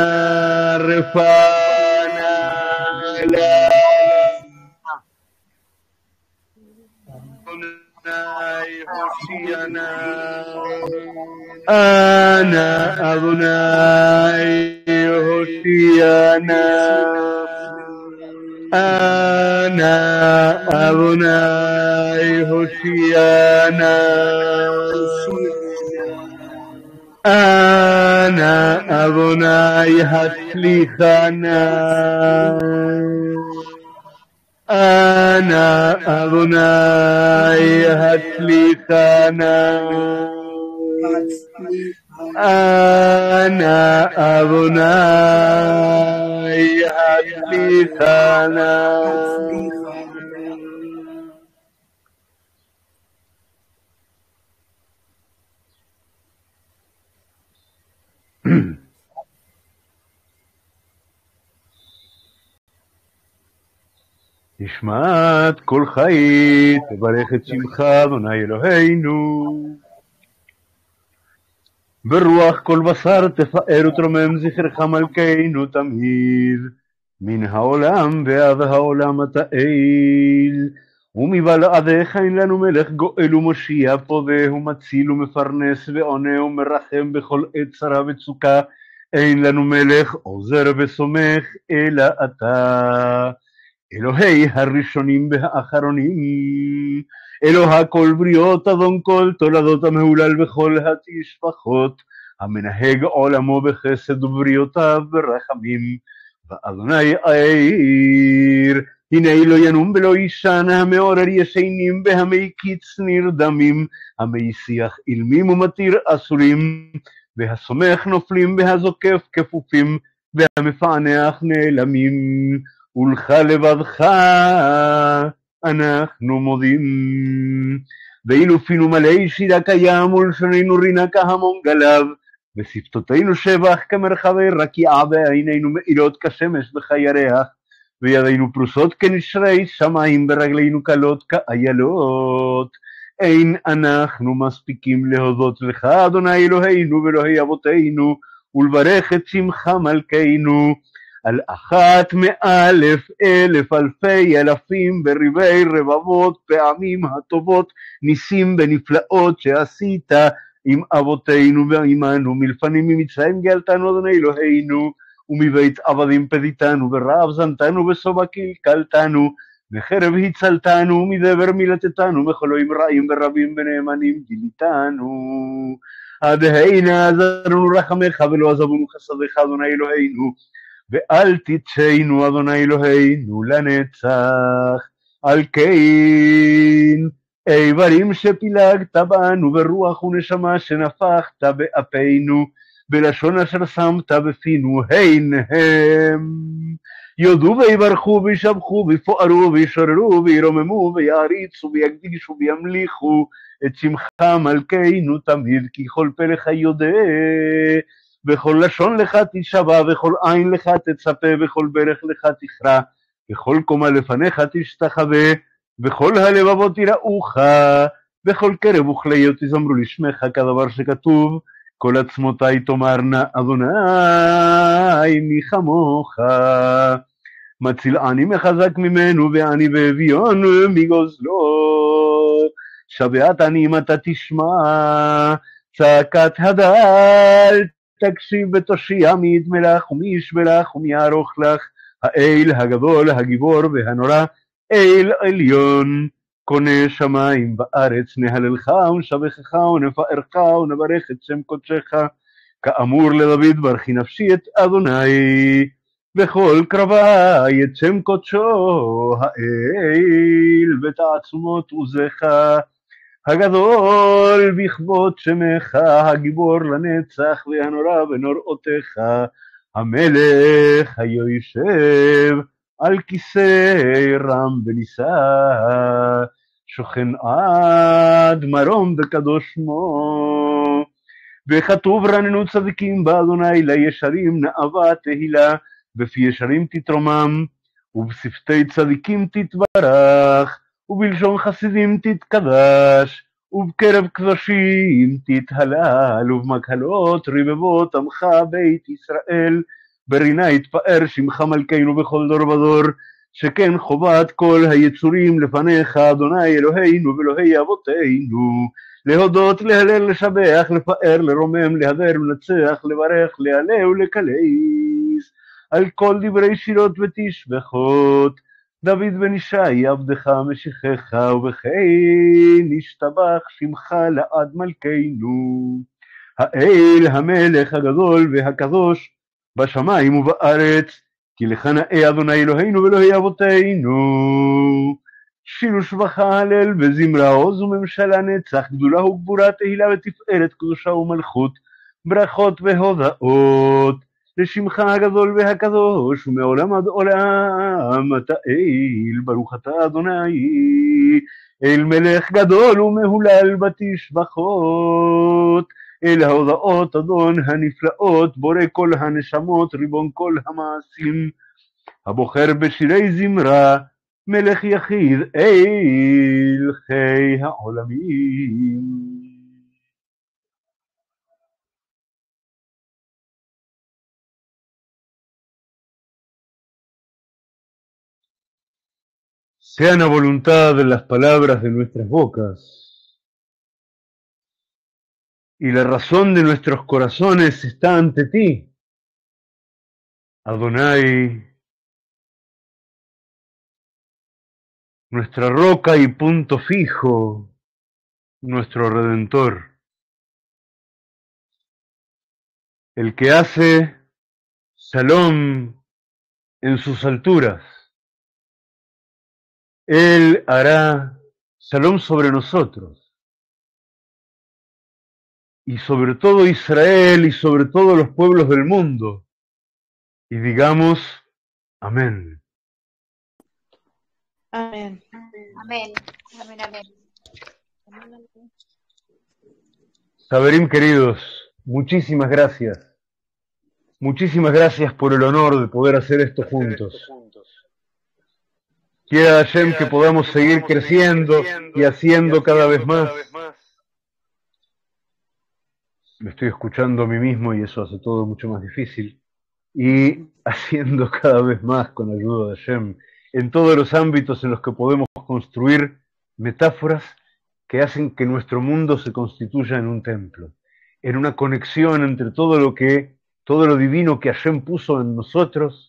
narfana la Adonai Hoshiana Ana Adonai Hoshiana Ana Adonai Hoshiana Ana Adonai Hatzlichana Ana Adonai Hatzlichana Ana Adonai Hatzlichana. נשמעת כל חיי, תברך את שמך אדוני אלוהינו. ברוח כל בשר תפאר ותרומם זכרך מלכנו תמיד, מן העולם ועד העולם אתה אל. ומבלעדיך אין לנו מלך גואל ומושיע, פודה ומציל ומפרנס ועונה ומרחם בכל עת צרה וצוקה. אין לנו מלך עוזר וסומך אלא אתה. אלוהי הראשונים והאחרונים, אלוה כל בריות, אדון כל תולדות, המהולל בכל התשפחות, המנהג עולמו בחסד ובריותיו ברחמים. ואדוני העיר, הנה לא ינום ולא יישן, המעורר ישנים והמקיץ נרדמים, המשיח אילמים ומתיר אסורים, והסומך נופלים והזוקף כפופים, והמפענח נעלמים. ולך לבדך אנחנו מודים. ואילו פינו מלא שירה קיים, ולשוננו רינה כהמון גלב, ושפתותינו שבח כמרחבי רקיעה, ועינינו מאירות כשמש וכירח, וידינו פרוסות כנשרי שמיים, ברגלינו קלות כאיילות. אין אנחנו מספיקים להודות לך אדוני אלוהינו ואלוהי אבותינו, ולברך את שמך מלכנו, על אחת מאלף אלף אלפי אלפים בריבי רבבות פעמים הטובות, ניסים ונפלאות שעשית עם אבותינו ועמנו, מלפנים ממצרים גאלתנו אדוני אלוהינו, ומבית עבדים פדיתנו, ורעב זנתנו ושובע קלקלתנו, וחרב הצלתנו, ומדבר מילתתנו, מחולויים רעים ורבים ונאמנים גיליתנו. עד הנה עזרנו רחמך ולא עזבנו חסדיך אדוני אלוהינו, ואל תצאנו אדוני אלוהינו לנצח. על כן איברים שפילגת בנו, ברוח ונשמה שנפחת באפינו, בלשון אשר שמת בפינו, הן הם יודו ויברכו וישבחו ויפוארו וישררו וירוממו ויעריצו ויקדישו וימליכו את שמך מלכנו תמיד, כי כל פה לך יודע, בכל לשון לך תשבע, וכל עין לך תצפה, וכל ברך לך תכרע, וכל קומה לפניך תשתחווה, וכל הלבבות יראוך, וכל קרב וכליות יזמרו לשמך, כדבר שכתוב, כל עצמותי תאמרנה אדוני מי כמוך. מציל עני מחזק ממנו, ועני ואביון מגוזלו. שוועת עני אם אתה תשמע, צעקת הדל תקשיב ותושיע, מי יתמלך ומי ישבלך ומי יערוך לך. האל הגדול הגיבור והנורא, אל עליון, קונה שמיים בארץ, נהללך ונשבחך ונפארך ונברך את שם קודשך, כאמור לדוד ברכי נפשי את אדוני, בכל קרבי את שם קודשו האל, בתעצומות עוזך הגדול בכבוד שמך, הגיבור לנצח והנורא בנוראותיך, המלך היושב על כיסא רם ונישא, שוכן עד מרום וקדוש שמו. וכתוב רננו צדיקים באדוני, לישרים נאווה תהילה, בפי ישרים תתרומם, ובשפתי צדיקים תתברך, ובלשון חסידים תתקדש, ובקרב קדושים תתהלל, ובמקהלות רבבות עמך בית ישראל, ברינה יתפאר שמך מלכנו בכל דור ודור, שכן חובת כל היצורים לפניך, אדוני אלוהינו ואלוהי אבותינו, להודות, להלל, לשבח, לפאר, לרומם, להדר, לנצח, לברך, להעלה ולקלס, על כל דברי שירות ותשבחות, דוד בן ישי עבדך משיחך, ובכן נשתבח שמך לעד מלכנו, האל המלך הגדול והקדוש בשמיים ובארץ, כי לך נאה אדוני אלוהינו ואלוהי אבותינו, שיר ושבחה הלל וזמרה עוז וממשלה נצח, גדולה וגבורה תהילה ותפארת קדושה ומלכות, ברכות והודאות לשמך הגדול והקדוש, ומעולם עד עולם אתה אל, ברוך אתה אדוני, אל מלך גדול ומהולל בתשבחות, אל ההודאות אדון הנפלאות, בורא כל הנשמות, ריבון כל המעשים, הבוחר בשירי זמרה, מלך יחיד אל חי העולמים. Sean a voluntad las palabras de nuestras bocas, y la razón de nuestros corazones está ante ti, Adonai, nuestra roca y punto fijo, nuestro Redentor, el que hace Shalom en sus alturas. Él hará Shalom sobre nosotros, y sobre todo Israel, y sobre todos los pueblos del mundo, y digamos, amén. Amén. Amén, amén, amén. Saberim queridos, muchísimas gracias. Muchísimas gracias por el honor de poder hacer esto juntos. Quiera Hashem que podamos seguir creciendo y haciendo cada vez más. Me estoy escuchando a mí mismo y eso hace todo mucho más difícil. Y haciendo cada vez más con ayuda de Hashem en todos los ámbitos en los que podemos construir metáforas que hacen que nuestro mundo se constituya en un templo, en una conexión entre todo lo que, todo lo divino que Hashem puso en nosotros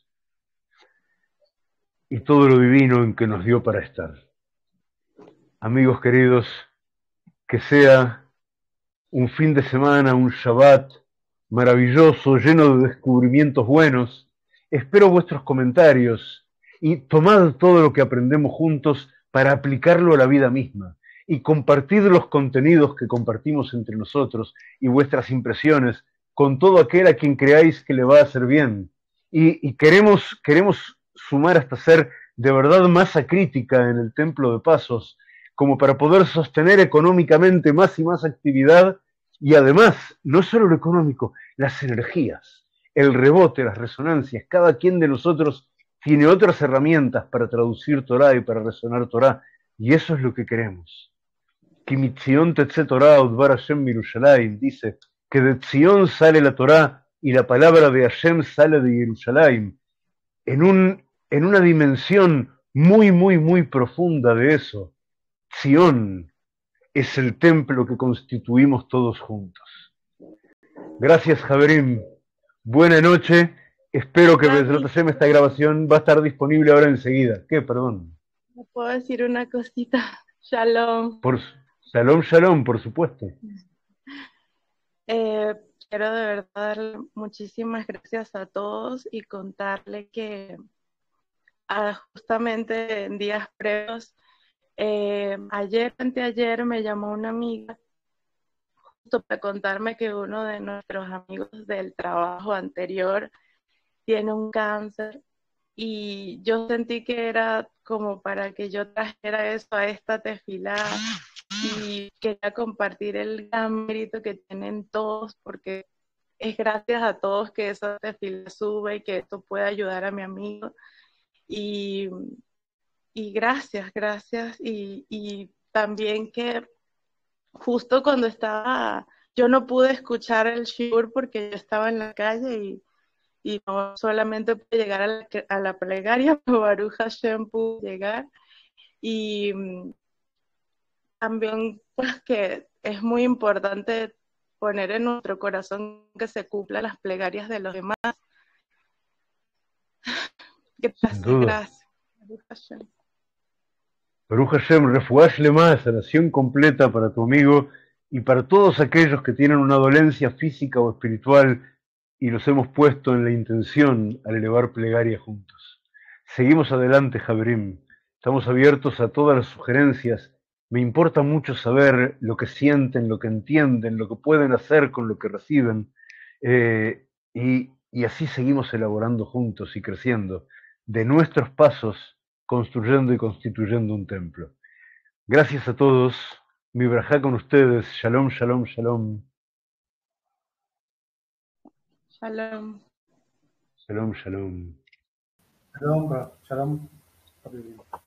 y todo lo divino en que nos dio para estar. Amigos queridos, que sea un fin de semana, un Shabbat maravilloso, lleno de descubrimientos buenos. Espero vuestros comentarios y tomad todo lo que aprendemos juntos para aplicarlo a la vida misma y compartid los contenidos que compartimos entre nosotros y vuestras impresiones con todo aquel a quien creáis que le va a hacer bien. Y, y queremos, queremos sumar hasta ser de verdad masa crítica en el Templo de Pasos, como para poder sostener económicamente más y más actividad, y además, no solo lo económico, las energías, el rebote, las resonancias. Cada quien de nosotros tiene otras herramientas para traducir Torah y para resonar Torah, y eso es lo que queremos. Que mi Tzion tetze Torah udvar Hashem mirushalayim, dice que de Tzion sale la Torah y la palabra de Hashem sale de Jerusalén, en, un, en una dimensión muy, muy, muy profunda de eso. Tzion es el templo que constituimos todos juntos. Gracias, Javerim. Buena noche. Espero que Bezrat Hashem esta grabación va a estar disponible ahora enseguida. ¿Qué? Perdón. ¿Me puedo decir una cosita? Shalom. Por, shalom, shalom, por supuesto. Eh, quiero de verdad darle muchísimas gracias a todos y contarle que ah, justamente en días previos, eh, ayer, anteayer, me llamó una amiga justo para contarme que uno de nuestros amigos del trabajo anterior tiene un cáncer, y yo sentí que era como para que yo trajera eso a esta tefilá, y quería compartir el gran mérito que tienen todos, porque es gracias a todos que esa tefila sube y que esto puede ayudar a mi amigo. Y, y gracias, gracias. Y, y también que justo cuando estaba, yo no pude escuchar el shiur porque yo estaba en la calle y, y no solamente pude llegar a la, a la plegaria, pero Baruch Hashem pudo llegar. Y también pues que es muy importante poner en nuestro corazón que se cumplan las plegarias de los demás. Sin Gracias, duda. gracias. Baruch Hashem. Baruch Hashem, refuash lema, sanación completa para tu amigo y para todos aquellos que tienen una dolencia física o espiritual y los hemos puesto en la intención al elevar plegaria juntos. Seguimos adelante, Jabrim. Estamos abiertos a todas las sugerencias. Me importa mucho saber lo que sienten, lo que entienden, lo que pueden hacer con lo que reciben. Eh, y, y así seguimos elaborando juntos y creciendo de nuestros pasos, construyendo y constituyendo un templo. Gracias a todos. Mi brajá con ustedes. Shalom, shalom, shalom. Shalom. Shalom, shalom. Shalom, Shalom.